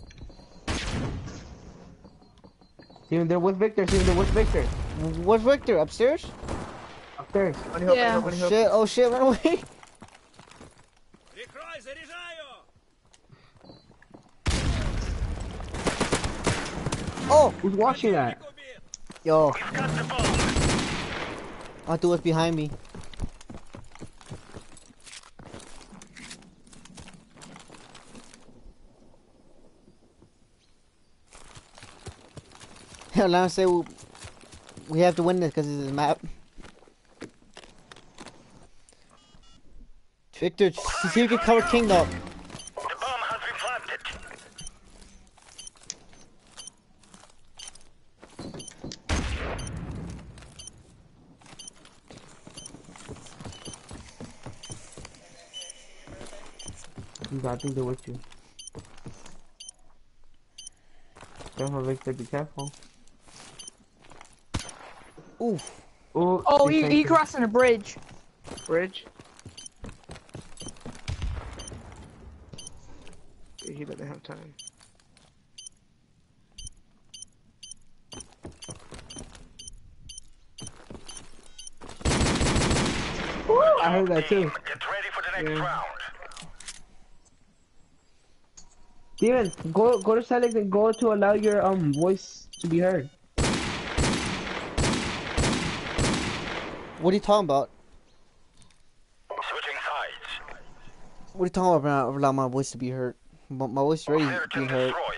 B: Steven, they're with Victor. Steven, they're with Victor.
A: Where's Victor? Upstairs?
B: Upstairs.
F: One help,
E: Yeah.
F: one help.
A: Shit, oh shit, run away. Oh,
B: Who's watching that?
A: yo,
D: We've got the bomb.
A: I thought what's behind me. Hell, now I say we, we have to win this because it's a map. Victor, see if you can cover King Dog.
D: The bomb has been planted.
B: I think they're with you. Careful, Victor. Be careful.
A: Oof.
B: Ooh,
E: Oh,
B: he's
E: he, he
B: thinking.
E: crossing a bridge.
F: Bridge. Yeah, he doesn't have time.
B: I heard that too.
D: Get ready for the next
F: Yeah.
D: round.
B: Steven, go go to settings and go to allow your um voice to be heard.
A: What are you talking about?
D: Switching sides.
A: What are you talking about? About allow my voice to be heard. My, my voice already
D: Search
A: being
D: and
A: heard.
D: destroy.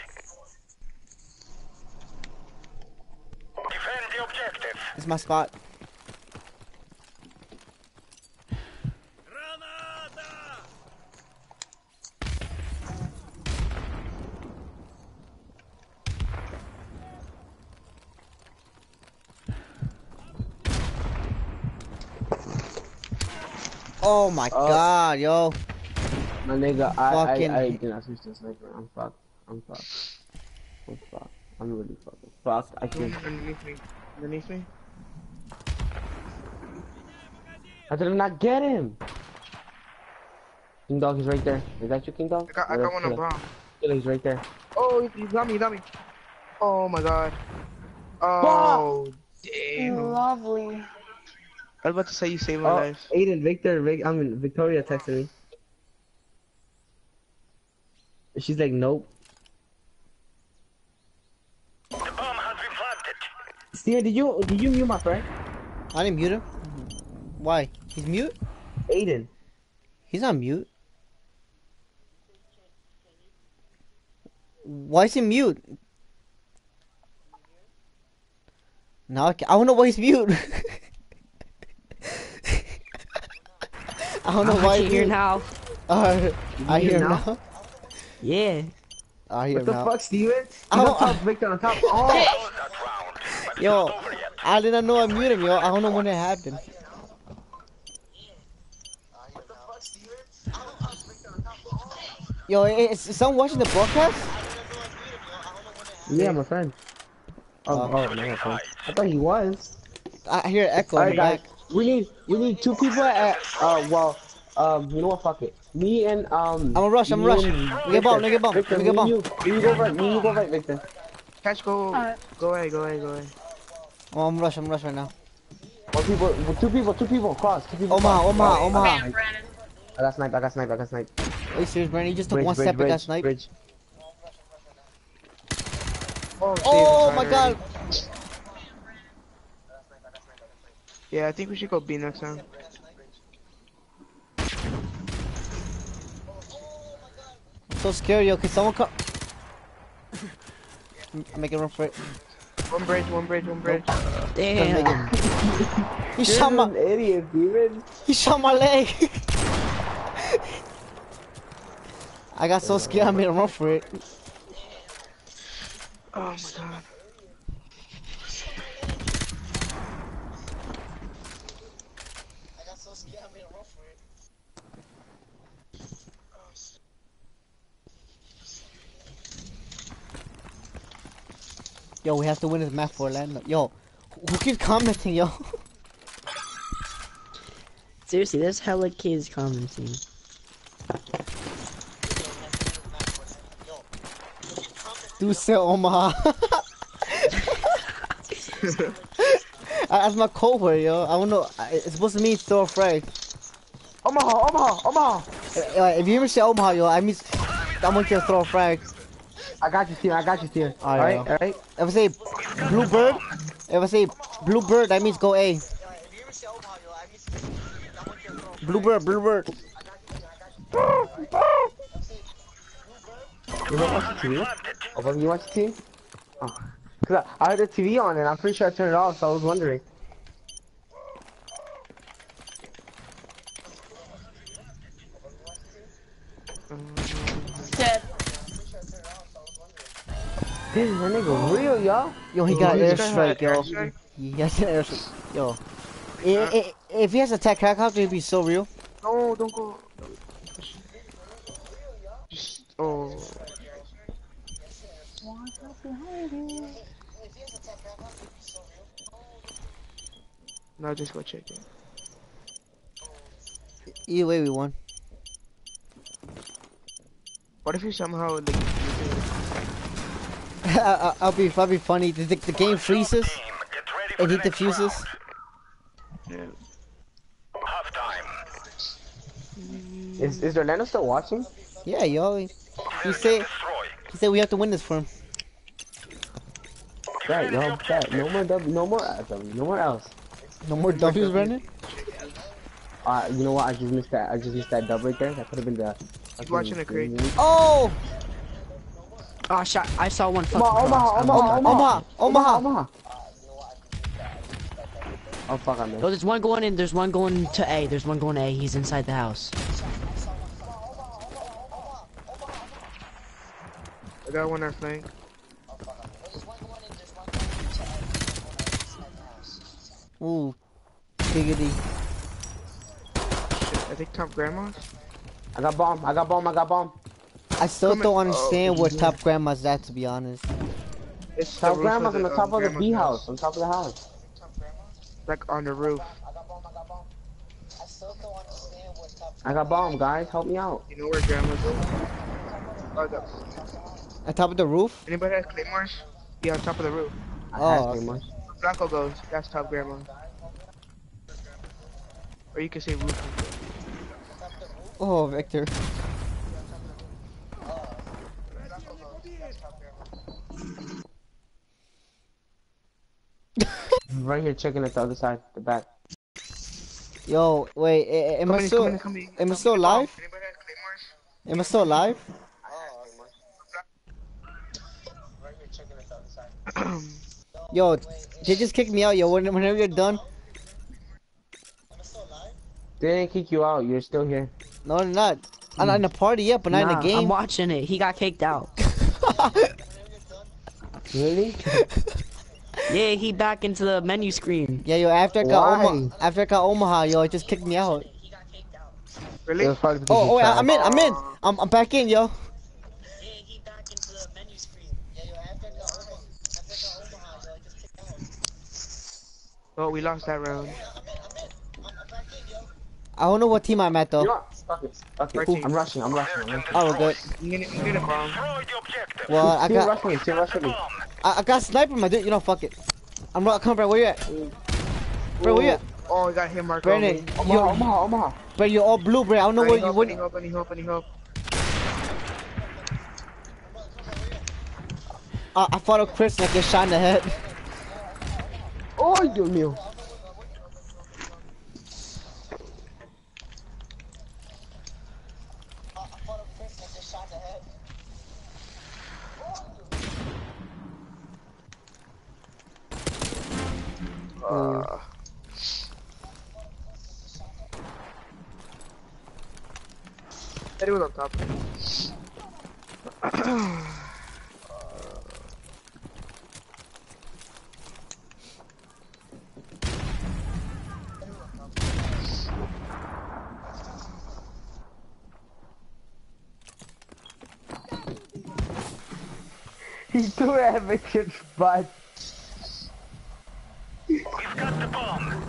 D: Defend the objective.
A: It's my spot. Oh my
B: Oh.
A: god, yo.
B: My nigga, I
A: Fucking-
B: I, I did not switch to sniper. I'm fucked. I'm fucked. I'm fucked. I'm really fucking fucked. I can't.
F: Underneath me. Underneath me.
B: I did not get him. King Dog is right there. Is that you, King Dog?
F: I got, I got one on bomb.
B: He's right there.
F: Oh, he got me, he got me. Oh my god. Oh, damn.
E: Lovely.
F: I was about to say you saved my
B: Oh,
F: life.
B: Aiden, Victor, Vic, I mean Victoria texted me. She's like, nope.
D: The bomb has been planted.
B: Steven, did you did you mute my friend?
A: I didn't mute him. Why? He's mute?
B: Aiden.
A: He's not mute. Why is he mute? Now I, ca- I don't know why he's mute. I don't know why
E: I
A: he's
E: can hear
A: mute.
E: now.
A: Uh, I
B: hear
A: hear him
B: now?
A: now.
E: Yeah.
A: I hear
B: What
A: him
B: the
A: now.
B: fuck, Steven? He's
A: I don't-
B: on top, Victor on top. Oh,
D: Close that round. But it's
A: Yo,
D: not over yet.
A: I did not know I muted him, yo. I don't know when it happened. Yo, is, is someone watching the broadcast?
B: yeah, my friend. Oh,
A: Uh,
B: oh, no, my friend. I thought he was.
A: I hear echo in
B: Alright,
A: the
B: guys.
A: back.
B: We need we need two people at uh well um you know what, fuck it. Me and um
A: I'm a rush, I'm a
B: me
A: rush.
B: and
A: Let me get bomb, let me get bomb,
B: Victor,
A: let me get
B: me and
A: bomb.
B: you. Me and you go right, me and you go right, Victor.
F: Catch, go.
E: Alright.
F: Go away, go away, go away.
A: Oh, I'm rush, I'm rush right now.
B: One people, two people, two people, cross, two people.
A: Omaha,
B: cross.
A: Omaha,
B: Oh,
A: Omaha.
B: I got sniped, I got sniped, I got sniped.
A: Are you serious, Brandon? You just took
B: Bridge,
A: one
B: bridge,
A: step and
B: bridge,
A: got sniped?
B: bridge.
F: Oh,
A: Oh
F: David's
A: my
F: on
A: god.
F: already. Yeah, I think we should go B next time.
A: I'm so scared, yo. Can someone come? Make it run for it.
F: One bridge, one bridge, one bridge.
E: Damn.
A: He shot
B: You're
A: my.
B: an idiot, Steven.
A: He shot my leg. I got so scared I made him run for it.
F: Oh my god.
A: Yo, we have to win this match for Orlando. Yo, who keeps commenting, yo?
E: Seriously, there's hella kids commenting.
A: Dude said Omaha. That's my code word, yo. I don't know. I- It's supposed to mean throw a frag.
B: Omaha, Omaha, Omaha.
A: Uh, If you ever say Omaha, yo, I mean I want you to throw a frag.
B: I got you, Steven. I got you, Steven.
A: Alright,
B: Alright,
A: yo.
B: alright.
A: If I say blue bird, if I say blue bird, that means go A. Blue bird, blue bird.
B: You don't watch the T V? Oh, but you watch the T V? Oh. Cause I, I had the T V on and I'm pretty sure I turned it off, so I was wondering.
E: Dead.
B: Damn, that nigga real, y'all.
A: Yo, he got an
F: This guy had
A: airstrike, yo.
F: airstrike?
A: He has an airstrike, yo. I- I- If he has a attack helicopter, it'd be so real.
F: No, don't go. Just, oh. No, just go check it.
A: Either way, we won.
F: What if you somehow like?
A: I- I'll be probably funny. The, the, the game freezes
D: Team, get ready for
A: and
D: the
A: he
D: next
A: diffuses.
D: round.
F: Yeah.
D: Half time.
B: Is is Orlando still watching?
A: Yeah, yo. He
D: Search
A: said
D: and destroy.
A: he said we have to win this for him.
B: Right,
D: Defend the
B: yo, bet. No
D: objective.
B: more W, no more uh, W, no more else.
A: No more W's, Brandon.
B: Uh, you know what? I just missed that. I just missed that dub right there. That could have been the.
F: He's watching a crate.
A: Oh,
G: Oh, I shot. I saw one fucking
B: Omaha,
G: cross.
B: Omaha, Omaha,
A: Omaha, Omaha.
B: Omaha. Oh fuck, I
G: Oh,
B: missed.
G: there's one going in. There's one going to A. There's one going to A. He's inside the house.
F: I got one on flank.
A: Ooh, giggity.
F: Shit, I think top grandma's.
B: I got bomb. I got bomb. I got bomb.
A: I still
F: Come
A: don't
F: in-
A: understand
F: oh,
A: where
F: yeah.
A: Top Grandma's at, to be honest.
F: It's
B: Top
F: the roof
B: grandma's on the
F: um,
B: top of the
F: grandma's
B: B house. On top of the house.
F: Like on the roof.
B: I got bomb, guys. Help me out.
F: You know where grandma's is? Oh, the,
A: At top of the roof?
F: anybody has claymores? Yeah, on top of the roof.
B: I
A: Oh,
B: had
A: okay.
B: too much.
F: Blanco goes. That's top grandma. Or you can say roof.
A: Oh, Victor.
B: Right here, checking at the other side, the back.
A: Yo, wait, a- a- am
F: Come
A: I
F: in,
A: still,
F: come in, come in.
A: am I still alive?
F: Anybody has claymores?
A: Am I still alive? Yo, they just kicked me out, yo. When- Whenever you're done.
B: They didn't kick you out. You're still here.
A: No, they're not. I'm not in the party yet, but not in
G: Nah,
A: the game.
G: I'm watching it. He got kicked out.
B: Really?
G: Yeah, he back into the menu screen.
A: Yeah, yo, after I got
B: Why?
A: Omaha, after I got Omaha, yo, it just kicked me out.
F: Really?
B: It was probably because
A: Oh,
B: you
A: oh,
B: tried.
A: I'm in, I'm in. I'm, I'm back in, yo.
F: Oh, we lost that round.
A: I don't know what team I'm at,
B: You know
A: though.
B: what? Fuck it. Fuck it.
F: Thirteen.
B: I'm rushing. I'm rushing.
D: Search
B: I'm
D: and
B: rushing.
A: Oh, we're
D: destroy.
A: good.
F: You get, you get a bomb.
D: Destroy the objective.
A: Well, I
B: Team
A: got,
B: rushing me. Team rushing me.
D: Bomb.
A: I, I got sniper, my dude. You know, fuck it. I'm right, come, bro. Where you at? Bro, where you at?
F: Oh, I got him marked on
A: Brandon,
F: me.
B: Omaha,
A: yo,
B: Omaha, Omaha.
A: bro, you're all blue, bro. I don't know where
F: Any
A: you
F: hope, any
A: went.
F: hope, any hope, any hope.
A: I, I followed Chris and I get shot in the head.
B: Oh, Dios mío.
F: Uh, Eddie was on top.
B: He threw it at Victor's butt.
D: We've got the bomb.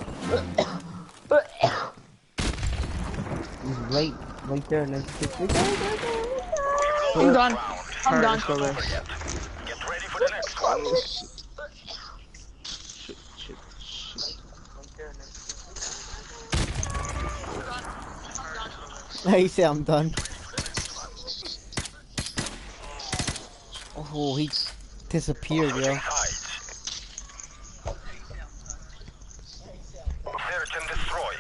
B: He's right, right there next to
D: We've lost
G: I'm
D: the
G: done.
D: round.
G: I'm done.
F: Let's go there.
D: Get ready for the next one.
F: Oh, shit. Shit, shit, shit.
A: He said I'm done. Oh, he disappeared, yo.
D: Switching sides. Search and destroy.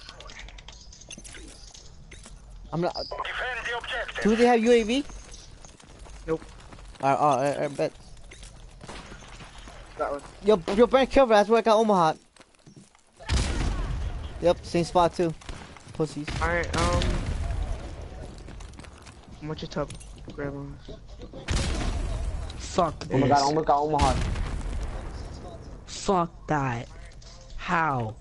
A: I'm not.
D: Defend the objective.
A: Do they have U A V?
F: Nope.
A: Alright, alright, I bet.
F: That one.
A: Yo, yo, Brand cover. That's where I got Omaha. Yep, same spot too. Pussies.
F: Alright, um. How much a tub, grandma?
G: Fuck
B: Oh my
G: this.
B: god, oh my god, Omaha.
G: Fuck that. How?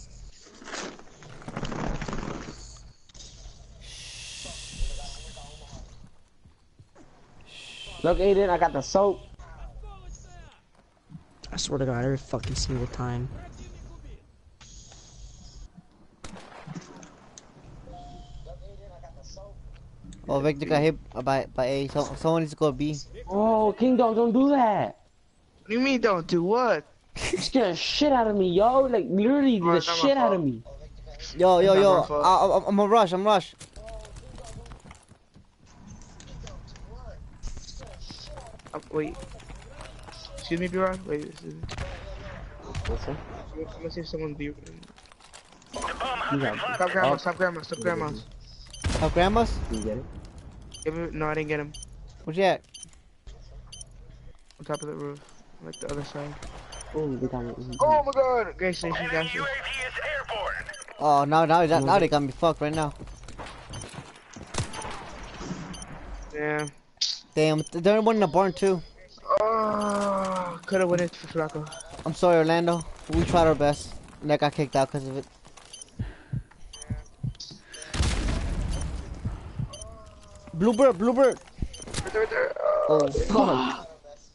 B: Look, Aiden, I got the soap.
G: I swear to God, every fucking single time.
A: Oh, Victor got hit by by A. So someone needs to go B.
B: Oh, King Dog, don't do that.
F: What do you mean don't do what?
B: You scared the shit out of me, yo. Like, literally
F: Oh,
B: the
F: it's not my
B: shit out of
F: fault.
B: me.
A: Yo, yo,
F: That's not
A: yo.
F: my fault.
A: I, I, I'm a rush. I'm rush.
F: Uh, wait. Excuse me, B-Rod? Wait, this is...
B: What's that?
F: I'm gonna see if someone be...
D: The bomb has
B: You
D: been
B: got
F: Stop
D: planted.
F: grandma,
B: Oh.
F: stop grandma, stop grandma's.
A: Oh, grandma's?
B: You get it?
F: Give him... No, I didn't get him.
A: Where's you at?
F: On top of the roof. Like the other side.
B: Oh, they got me.
F: Oh my god! Great station,
D: Enemy
F: gas.
D: U A V is airborne.
A: Oh, now, now, now, now they got me fucked right now.
F: Yeah.
A: Damn, they're one in the barn too.
F: Oh, could have won it for Flacco.
A: I'm sorry, Orlando. We tried our best. And I got kicked out because of it. Bluebird, Bluebird.
F: Right there, right there.
A: Oh,
B: Fuck.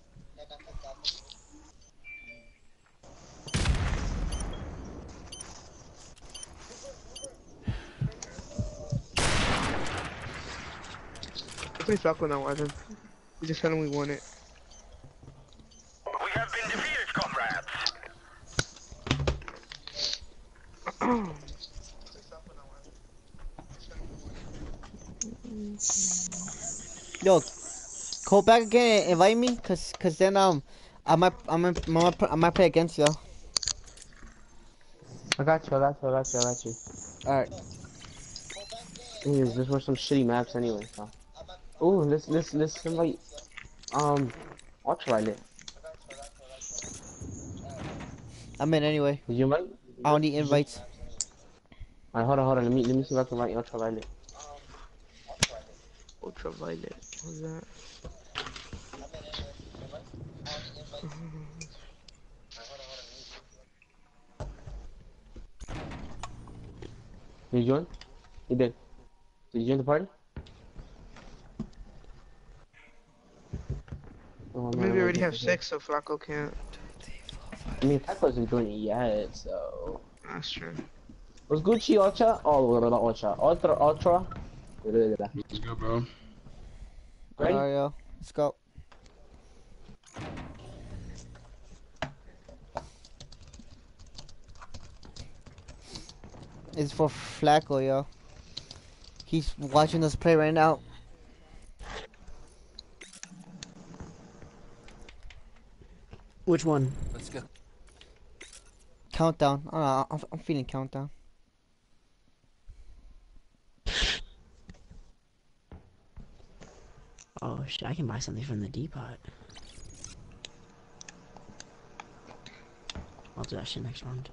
F: I play Flacco now, I think. We just suddenly won it.
D: We have been defeated, comrades.
A: yo, call back again and invite me, cause, cause then um, I might, I might, I might, I might play against you.
B: I got you, I got you, I got you, I got you.
A: All right.
B: Anyways, these were some shitty maps anyway, so. Ooh, let's, let's, let's invite, um, Ultraviolet.
A: I'm in anyway.
B: Did you invite?
A: I don't need invites.
B: Alright, hold on, hold on, let me, let me see if I can invite Ultraviolet.
F: Ultraviolet. What's that?
B: Did you join? You did. Did you join the party? Oh,
F: Maybe we already have six, so Flacco can't.
B: I mean, I wasn't joining yet, so.
F: That's true.
B: Was Gucci Ultra? Oh, no, not Ultra. Ultra, Ultra.
H: Let's go, bro.
B: Ready?
A: All right, yo, let's go. It's for Flacco, yo. He's watching us play right now.
G: Which one?
H: Let's go.
A: Countdown. I don't know, I'm, I'm feeling countdown.
G: Oh shit, I can buy something from the depot. I'll do that shit next round.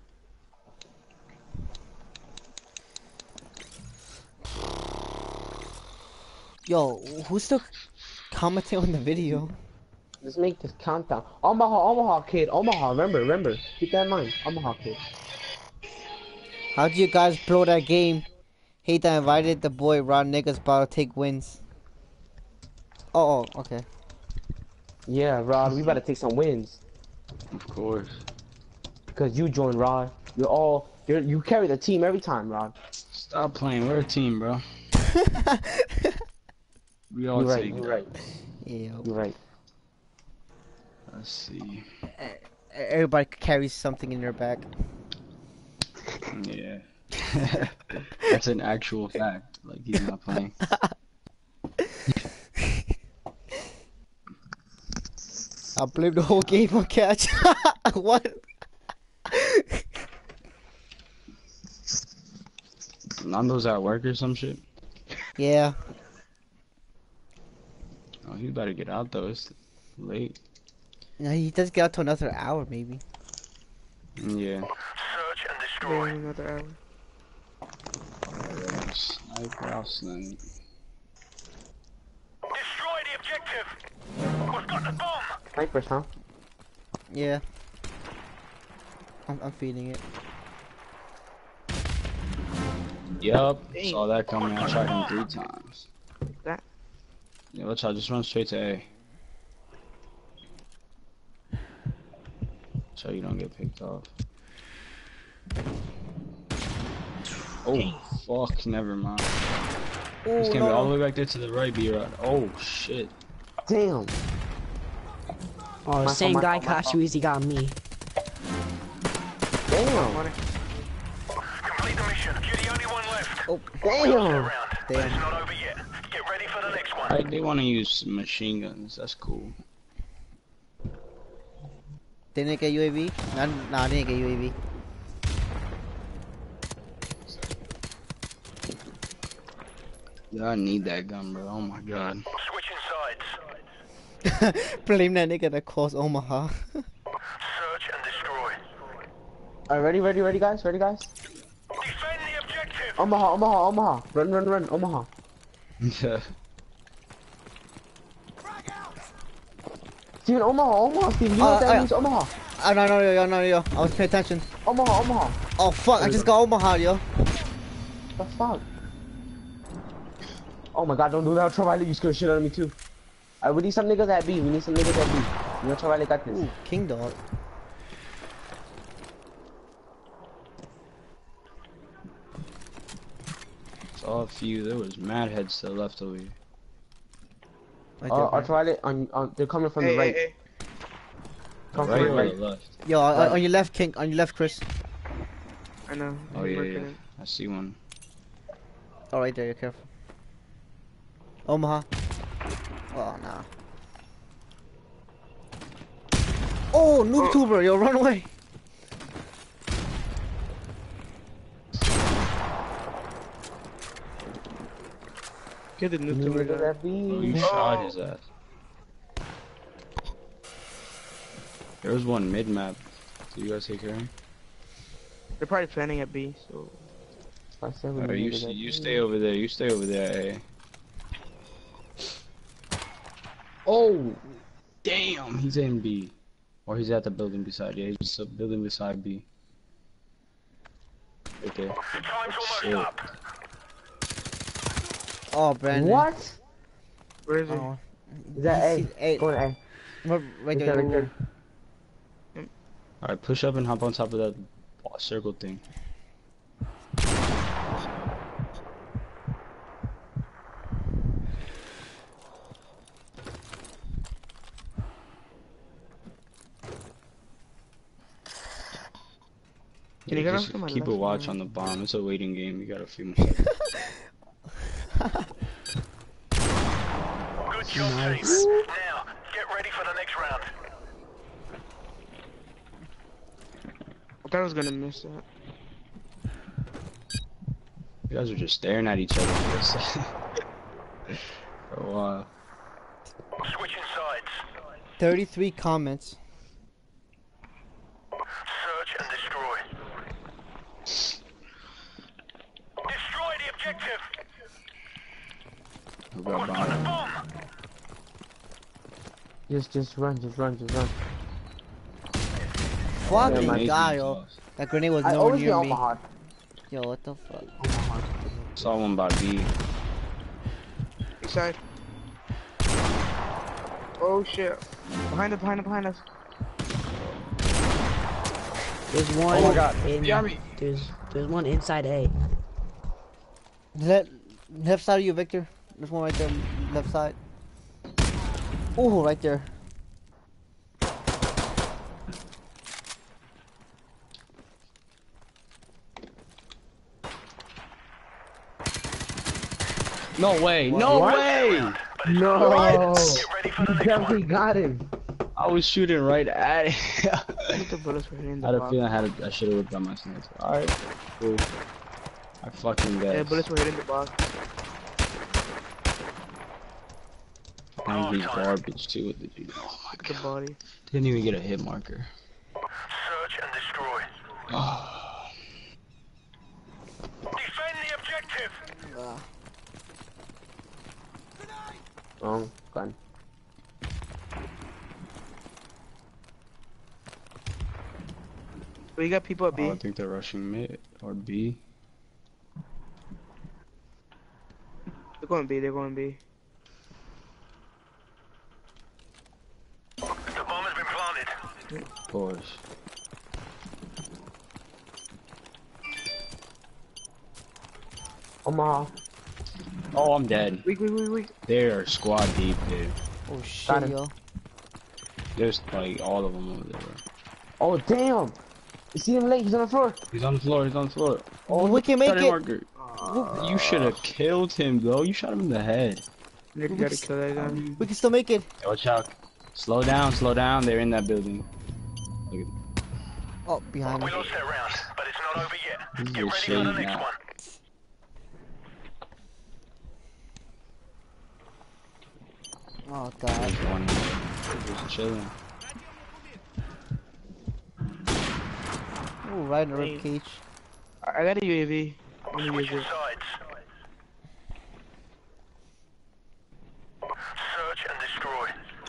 A: Yo, who's still commenting on the video?
B: Let's make this countdown. Omaha, Omaha kid, Omaha. Remember, remember. Keep that in mind. Omaha kid.
A: How'd you guys blow that game? Hate that I invited the boy Ron niggas about to take wins. Oh, oh, okay.
B: Yeah, Rod, we better take some wins.
H: Of course.
B: Cause you joined, Rod. You're all, you're, you carry the team every time, Rod.
H: Stop playing. We're a team, bro. We all
B: You're right,
H: take
B: you're
H: that.
B: right.
A: Yeah.
B: You're right.
H: Let's see.
A: Everybody carries something in their back.
H: Yeah. That's an actual fact. Like, he's not playing.
A: I blame the whole game on catch. What?
H: Nando's at work or some shit?
A: Yeah.
H: Oh, he better get out though. It's late.
A: No, he does get out to another hour, maybe.
H: Yeah.
D: Search and
F: Wait
D: destroy.
F: another hour.
H: Sniper, I'll snipe.
D: Destroy the objective. We've got the bomb.
B: Snipers, huh?
A: Yeah. I'm, I'm feeding it.
H: Yup.
F: Dang.
H: Saw that coming. I tried him three times.
F: That.
H: Yeah, let's try. Just run straight to A. So you don't get picked off. Oh, fuck. Never mind.
A: Oh,
H: He's
A: no,
H: gonna be all the
A: no.
H: way back there to the right, B right. Oh shit.
B: Damn.
G: Oh,
B: My
G: same
B: fault, my
G: guy
B: fault, my
G: caught
B: fault.
G: you as he got me.
B: Damn.
D: Complete the mission. You're the only one left.
A: Oh,
B: Damn.
D: Round. But
A: damn.
D: it's not over yet. Get ready for the next one.
H: I, they want to use machine guns. That's cool.
A: Didn't get U A V? Nah, nah, I didn't get U A V.
H: Yeah, I need that gun, bro. Oh my god.
D: Switching sides.
A: Blame that nigga that calls Omaha.
D: Search and destroy.
B: Alright, ready, ready, ready, guys? Ready, guys?
D: Defend the objective.
B: Omaha, Omaha, Omaha. Run, run, run, Omaha.
H: Yeah.
B: Steven, Omaha, Omaha, Steven. You know
A: Uh,
B: what that
A: uh,
B: means? Omaha.
A: Oh, no, no, yo, no, yo. I was paying attention.
B: Omaha, Omaha.
A: Oh, fuck. I just got Omaha, yo.
B: The fuck? Oh my god, don't do that. Ultraviolet, you scared shit out of me too. Alright, we need some niggas at B. We need some niggas at B. You know, Ultraviolet got this.
A: Ooh, King Dog.
H: Saw a few. There was mad heads still left over here.
A: Right
B: Uh,
A: there, bro.
B: Ultraviolet, on, on, they're coming from
F: Hey,
B: the right.
F: hey, hey.
B: Come
H: Right
B: from the
H: or
B: right.
H: the left?
A: Yo, on,
B: Right.
A: on your left, King. On your left, Chris.
F: I know.
H: Oh
F: I'm
H: yeah,
F: working
H: yeah.
F: it.
H: I see one.
A: Oh, right there. You're careful. Omaha. Oh, nah. Oh, noob tuber. Yo, run away.
F: Get the
B: You
F: new
B: niggas
F: tuber.
B: at
H: Oh, you
B: B.
H: shot his ass. There was one mid map. Do you guys take care of him?
F: They're probably planning at B, so.
B: I said we
H: Or you
B: niggas at
H: you
B: B.
H: stay over there. You stay over there. A.
B: Oh!
H: Damn, he's in B, or he's at the building beside. Yeah, he's the building beside B. Right there.
D: Time's almost
H: Shit.
D: up.
A: Oh, Brandon.
B: What?
F: Where is he?
A: Oh.
B: Is that
A: He's-
B: A?
A: he's
B: Go on A.
A: Right, right
B: He's
A: there.
B: right there.
H: All right, push up and hop on top of that circle thing.
F: Can you
H: Yeah,
F: get
H: just
F: off to my
H: keep a
F: left
H: watch
F: or
H: on the bomb. It's a waiting game. You got a few more seconds.
D: Good job,
G: Nice.
D: team. Now, get ready for the next round.
F: I thought I was gonna miss that.
H: You guys are just staring at each other for a second. For a while.
D: Switching sides.
A: thirty-three comments.
D: Search and destroy. Destroy the objective.
H: Who got
D: What's on the
H: bomb?
D: bomb?
B: Just, just run, just run, just run.
A: Fucking
B: my
A: guy,
H: Amazing
A: yo.
H: sauce.
A: That grenade was
B: I
A: nowhere
B: always get
A: near me.
B: Omaha.
A: Yo, what the fuck?
B: Omaha.
H: Saw one by B.
F: East side. Oh shit. Behind us, behind us, behind us.
G: There's one.
F: Oh my God.
G: In,
F: Yummy.
G: There's there's one inside A.
A: Left, left side of you, Victor. There's one right there, left side. Oh, right there.
H: No way! No
B: What?
H: way!
B: No!
D: Get ready for the next
B: Definitely
D: one.
B: got him.
H: I was shooting right at it.
F: I think the bullets were hitting
H: I
F: the
H: had a
F: box.
H: feeling I had a, I should have whipped out my sniper. Alright, cool. I fucking
F: Yeah,
H: guess.
F: bullets were hitting the box.
H: And he's garbage too with the G. Oh my
F: The
H: god.
F: body.
H: Didn't even get a hit marker.
D: Search and destroy. Defend the objective.
B: Wrong gun.
F: We got people at B.
H: Oh, I think they're rushing mid or B.
F: They're going B, they're going B.
D: The bomb has been planted.
H: Push.
B: Omaha.
H: Oh, I'm dead.
F: Weak, weak, weak, weak.
H: They're squad deep, dude.
A: Oh
B: Got
A: shit,
B: him.
A: yo.
H: There's like all of them over there.
B: Oh damn! You see him late? He's on the floor.
H: He's on the floor. He's on the floor.
A: Oh, we can make
H: Shot him,
A: it.
H: Marker. You should have killed him, though. You shot him in the head.
F: Nick, you gotta kill that guy.
A: We can still make it.
H: Watch out. Slow down, slow down. They're in that building. Look at
A: Oh, behind
D: We
A: us.
D: lost that round, but it's not over yet.
H: This
D: Get
H: is
D: ready for the
H: shady
D: next
H: now.
D: one.
A: Oh god.
H: There's one. Just chilling.
A: Ooh, right in the rib cage.
F: I I got a U A V. I'm gonna use
D: Switching
F: it.
D: sides. Search and destroy.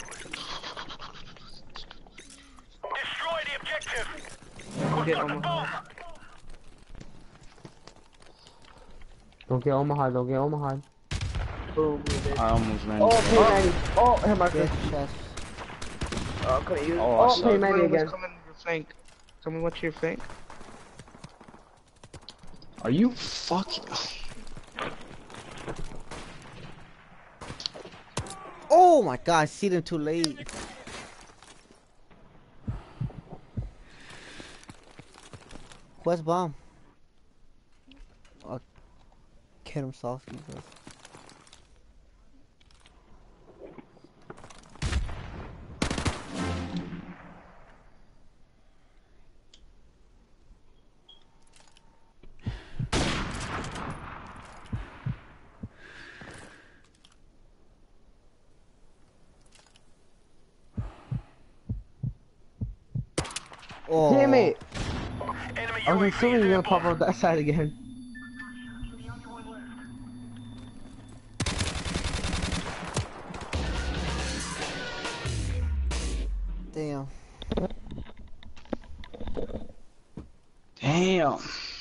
D: Destroy the objective.
F: I'll get
D: Got the
F: Omaha.
D: bomb.
B: Don't get Omaha. Don't get Omaha.
F: Boom, we did.
H: I almost ran.
B: Oh,
H: into
B: Pay
H: it.
B: Manny. Oh, hit Marker.
A: Good chest.
F: Oh, okay, you.
H: Oh, I
B: Oh,
H: suck.
B: Pay Manny again.
F: Coming your flank. Tell me what's your flank.
H: Are you fucking?
A: Oh my god, I see them too late. Where's bomb? Oh, get him softly, bro. Oh,
B: Damn it!
D: Enemy
B: I was
D: U A V
B: assuming
D: is
B: you're gonna pop
D: inbound.
B: up that side again.
A: damn.
H: Damn.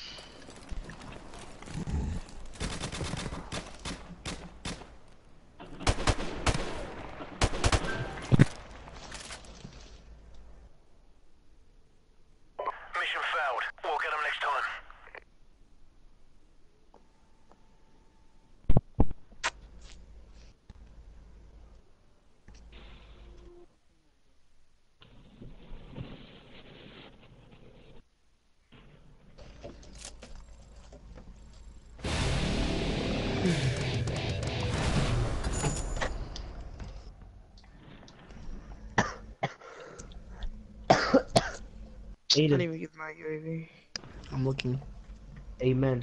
D: Mission failed. We'll get them next time.
F: I didn't
B: Aiden.
F: even get my U A V.
B: I'm looking. Amen.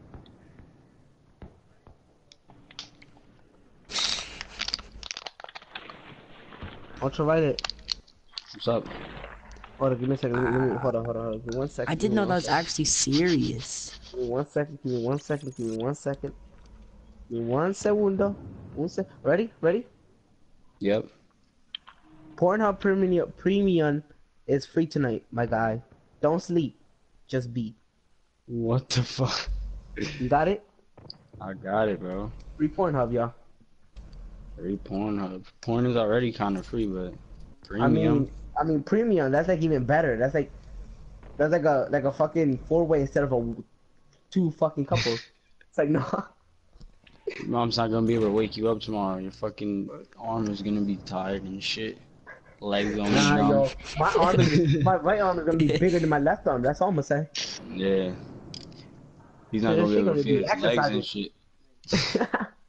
B: Ultra write it.
H: What's up?
B: Hold on, give me a second. Let me, let me, hold on, hold on, hold on. Give me one second.
G: I
B: give
G: didn't
B: me
G: know
B: one
G: that was
B: second.
G: actually serious.
B: Give me one second. Give me one second. Give me one second. Give me one segundo. One sec. Ready? Ready?
H: Yep.
B: Pornhub Premium Premium is free tonight, my guy. Don't sleep. Just be.
H: What the fuck?
B: You got it?
H: I got it, bro.
B: Free Pornhub, y'all.
H: Free Pornhub. Porn is already kind of free, but
B: I
H: premium.
B: mean, I mean premium. That's like even better. That's like, that's like a like a fucking four way instead of a two fucking couples. It's like no.
H: Your mom's not gonna be able to wake you up tomorrow. Your fucking arm is gonna be tired and shit. Legs on
B: Nah,
H: the
B: yo, my arm is my right arm is gonna be bigger than my left arm. That's all I'm gonna say.
H: Yeah. He's not
B: Yeah,
H: gonna be
B: she
H: able to
B: gonna
H: feel
B: do
H: his legs and
B: exercises.
H: shit.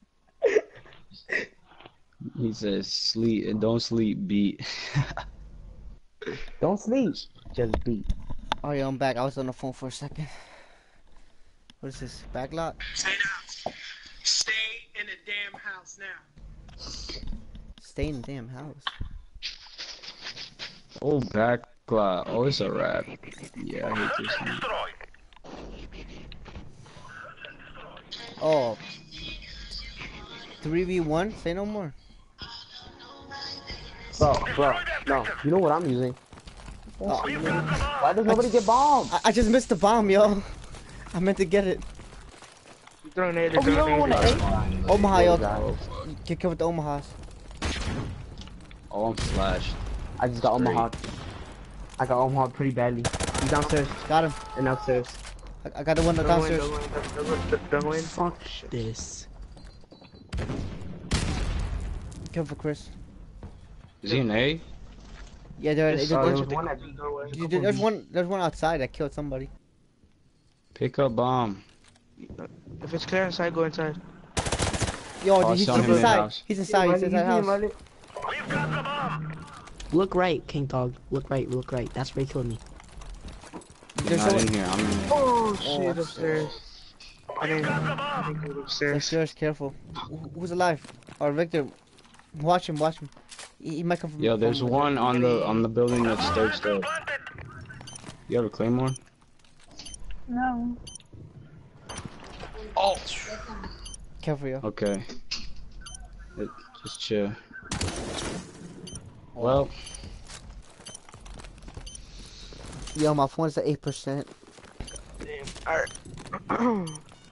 H: He says sleep and don't sleep, beat.
B: Don't sleep. Just be.
A: Oh yeah, I'm back. I was on the phone for a second. What is this? Backlot?
I: Stay down. Stay in the damn house now.
A: Stay in the damn house.
H: Oh, backlot. Oh, it's a wrap. Yeah, I hate this one.
D: Destroy.
A: Oh. three v one? Say no more.
B: Bro, bro, no. You know what I'm using?
A: Oh,
B: Why does nobody get bombed?
A: I, I just missed the bomb, yo. I meant to get it.
F: Throwing it,
B: Oh, we don't
F: throwing
B: want
F: it.
B: to
A: Omaha, yo.
H: Oh, fuck.
A: Get killed with the Omahas.
H: Oh, I'm flashed.
B: I just got Omaha. I got Omaha pretty badly. He's downstairs
A: Got him.
B: and upstairs.
A: I, I got the one
F: Don't go in,
A: downstairs.
F: don't go in, don't go in, don't go in.
G: Fuck this.
A: Careful, Chris.
H: Is he an A?
A: Yeah, there,
F: Yes,
A: there,
F: uh,
A: there's,
F: there was one at the doorway.
A: there- there's one. There's one outside that killed somebody.
H: Pick up bomb.
F: If it's clear inside, go inside.
A: Yo,
H: Oh, I
A: he's,
H: saw
A: he's
H: him in the
A: inside.
H: house.
A: He's inside. He's inside the house.
D: We've got the bomb.
G: Look right, King Dog. Look right, look right. That's where he killed me.
H: He's
A: There's
H: not
A: someone-
H: in here. I'm in here.
F: Oh shit,
A: Oh,
F: upstairs. I didn't, I didn't go upstairs.
A: Upstairs, careful. Who- Who's alive? Or Victor? Watch him. Watch him. He, he might come from.
H: Yo, there's
A: from-
H: one on the on the building that's third stairs. You have a claymore?
E: No.
H: Oh.
A: Careful, yo.
H: Okay. It, just chill. Well,
A: Yo, my phone's at eight percent.
F: Damn. Alright.
D: Bomb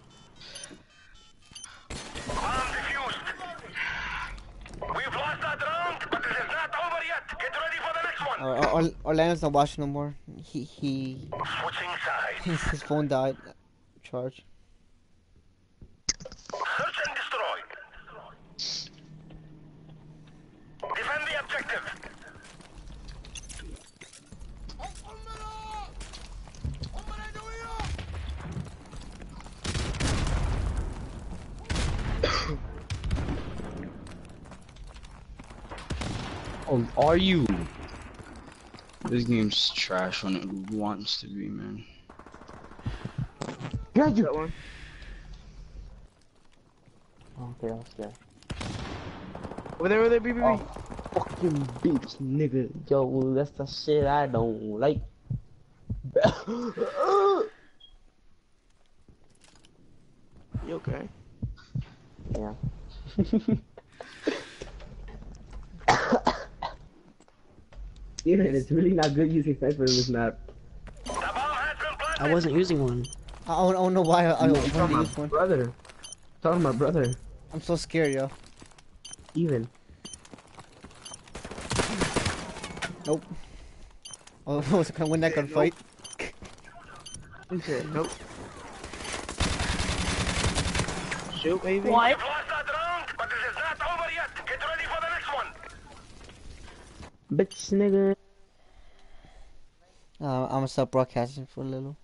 D: defused. We've lost that round, but it is not over yet. Get ready for the next one.
A: Or, or, Orlando's not watching no more. He he.
D: Switching sides.
A: His, his phone died. Charge.
D: Search and destroy. Defend the objective.
H: oh, are you? This game's trash when it wants to be, man.
B: Yeah, you.
F: That one.
B: Okay, I'm scared.
F: Over there, over there, B B B.
B: Oh, fucking bitch, nigga. Yo, that's the shit I don't like.
F: You okay?
B: Yeah. Yeah, it's really not good using sniper in this map.
D: The bomb has been planted.
G: I wasn't using one.
A: I don't, I don't know why I, I
B: I'm
A: wanted to
B: talking
A: use
B: about
A: one.
B: brother. Talking about brother.
A: I'm so scared, yo.
B: Even.
A: Nope. Oh, I was gonna win that gunfight.
F: He said, nope. Shoot, baby.
E: What?
D: We've lost that round, but it is not over yet. Get ready for the next one.
B: Bitch, nigga.
A: Uh, I'm gonna stop broadcasting for a little.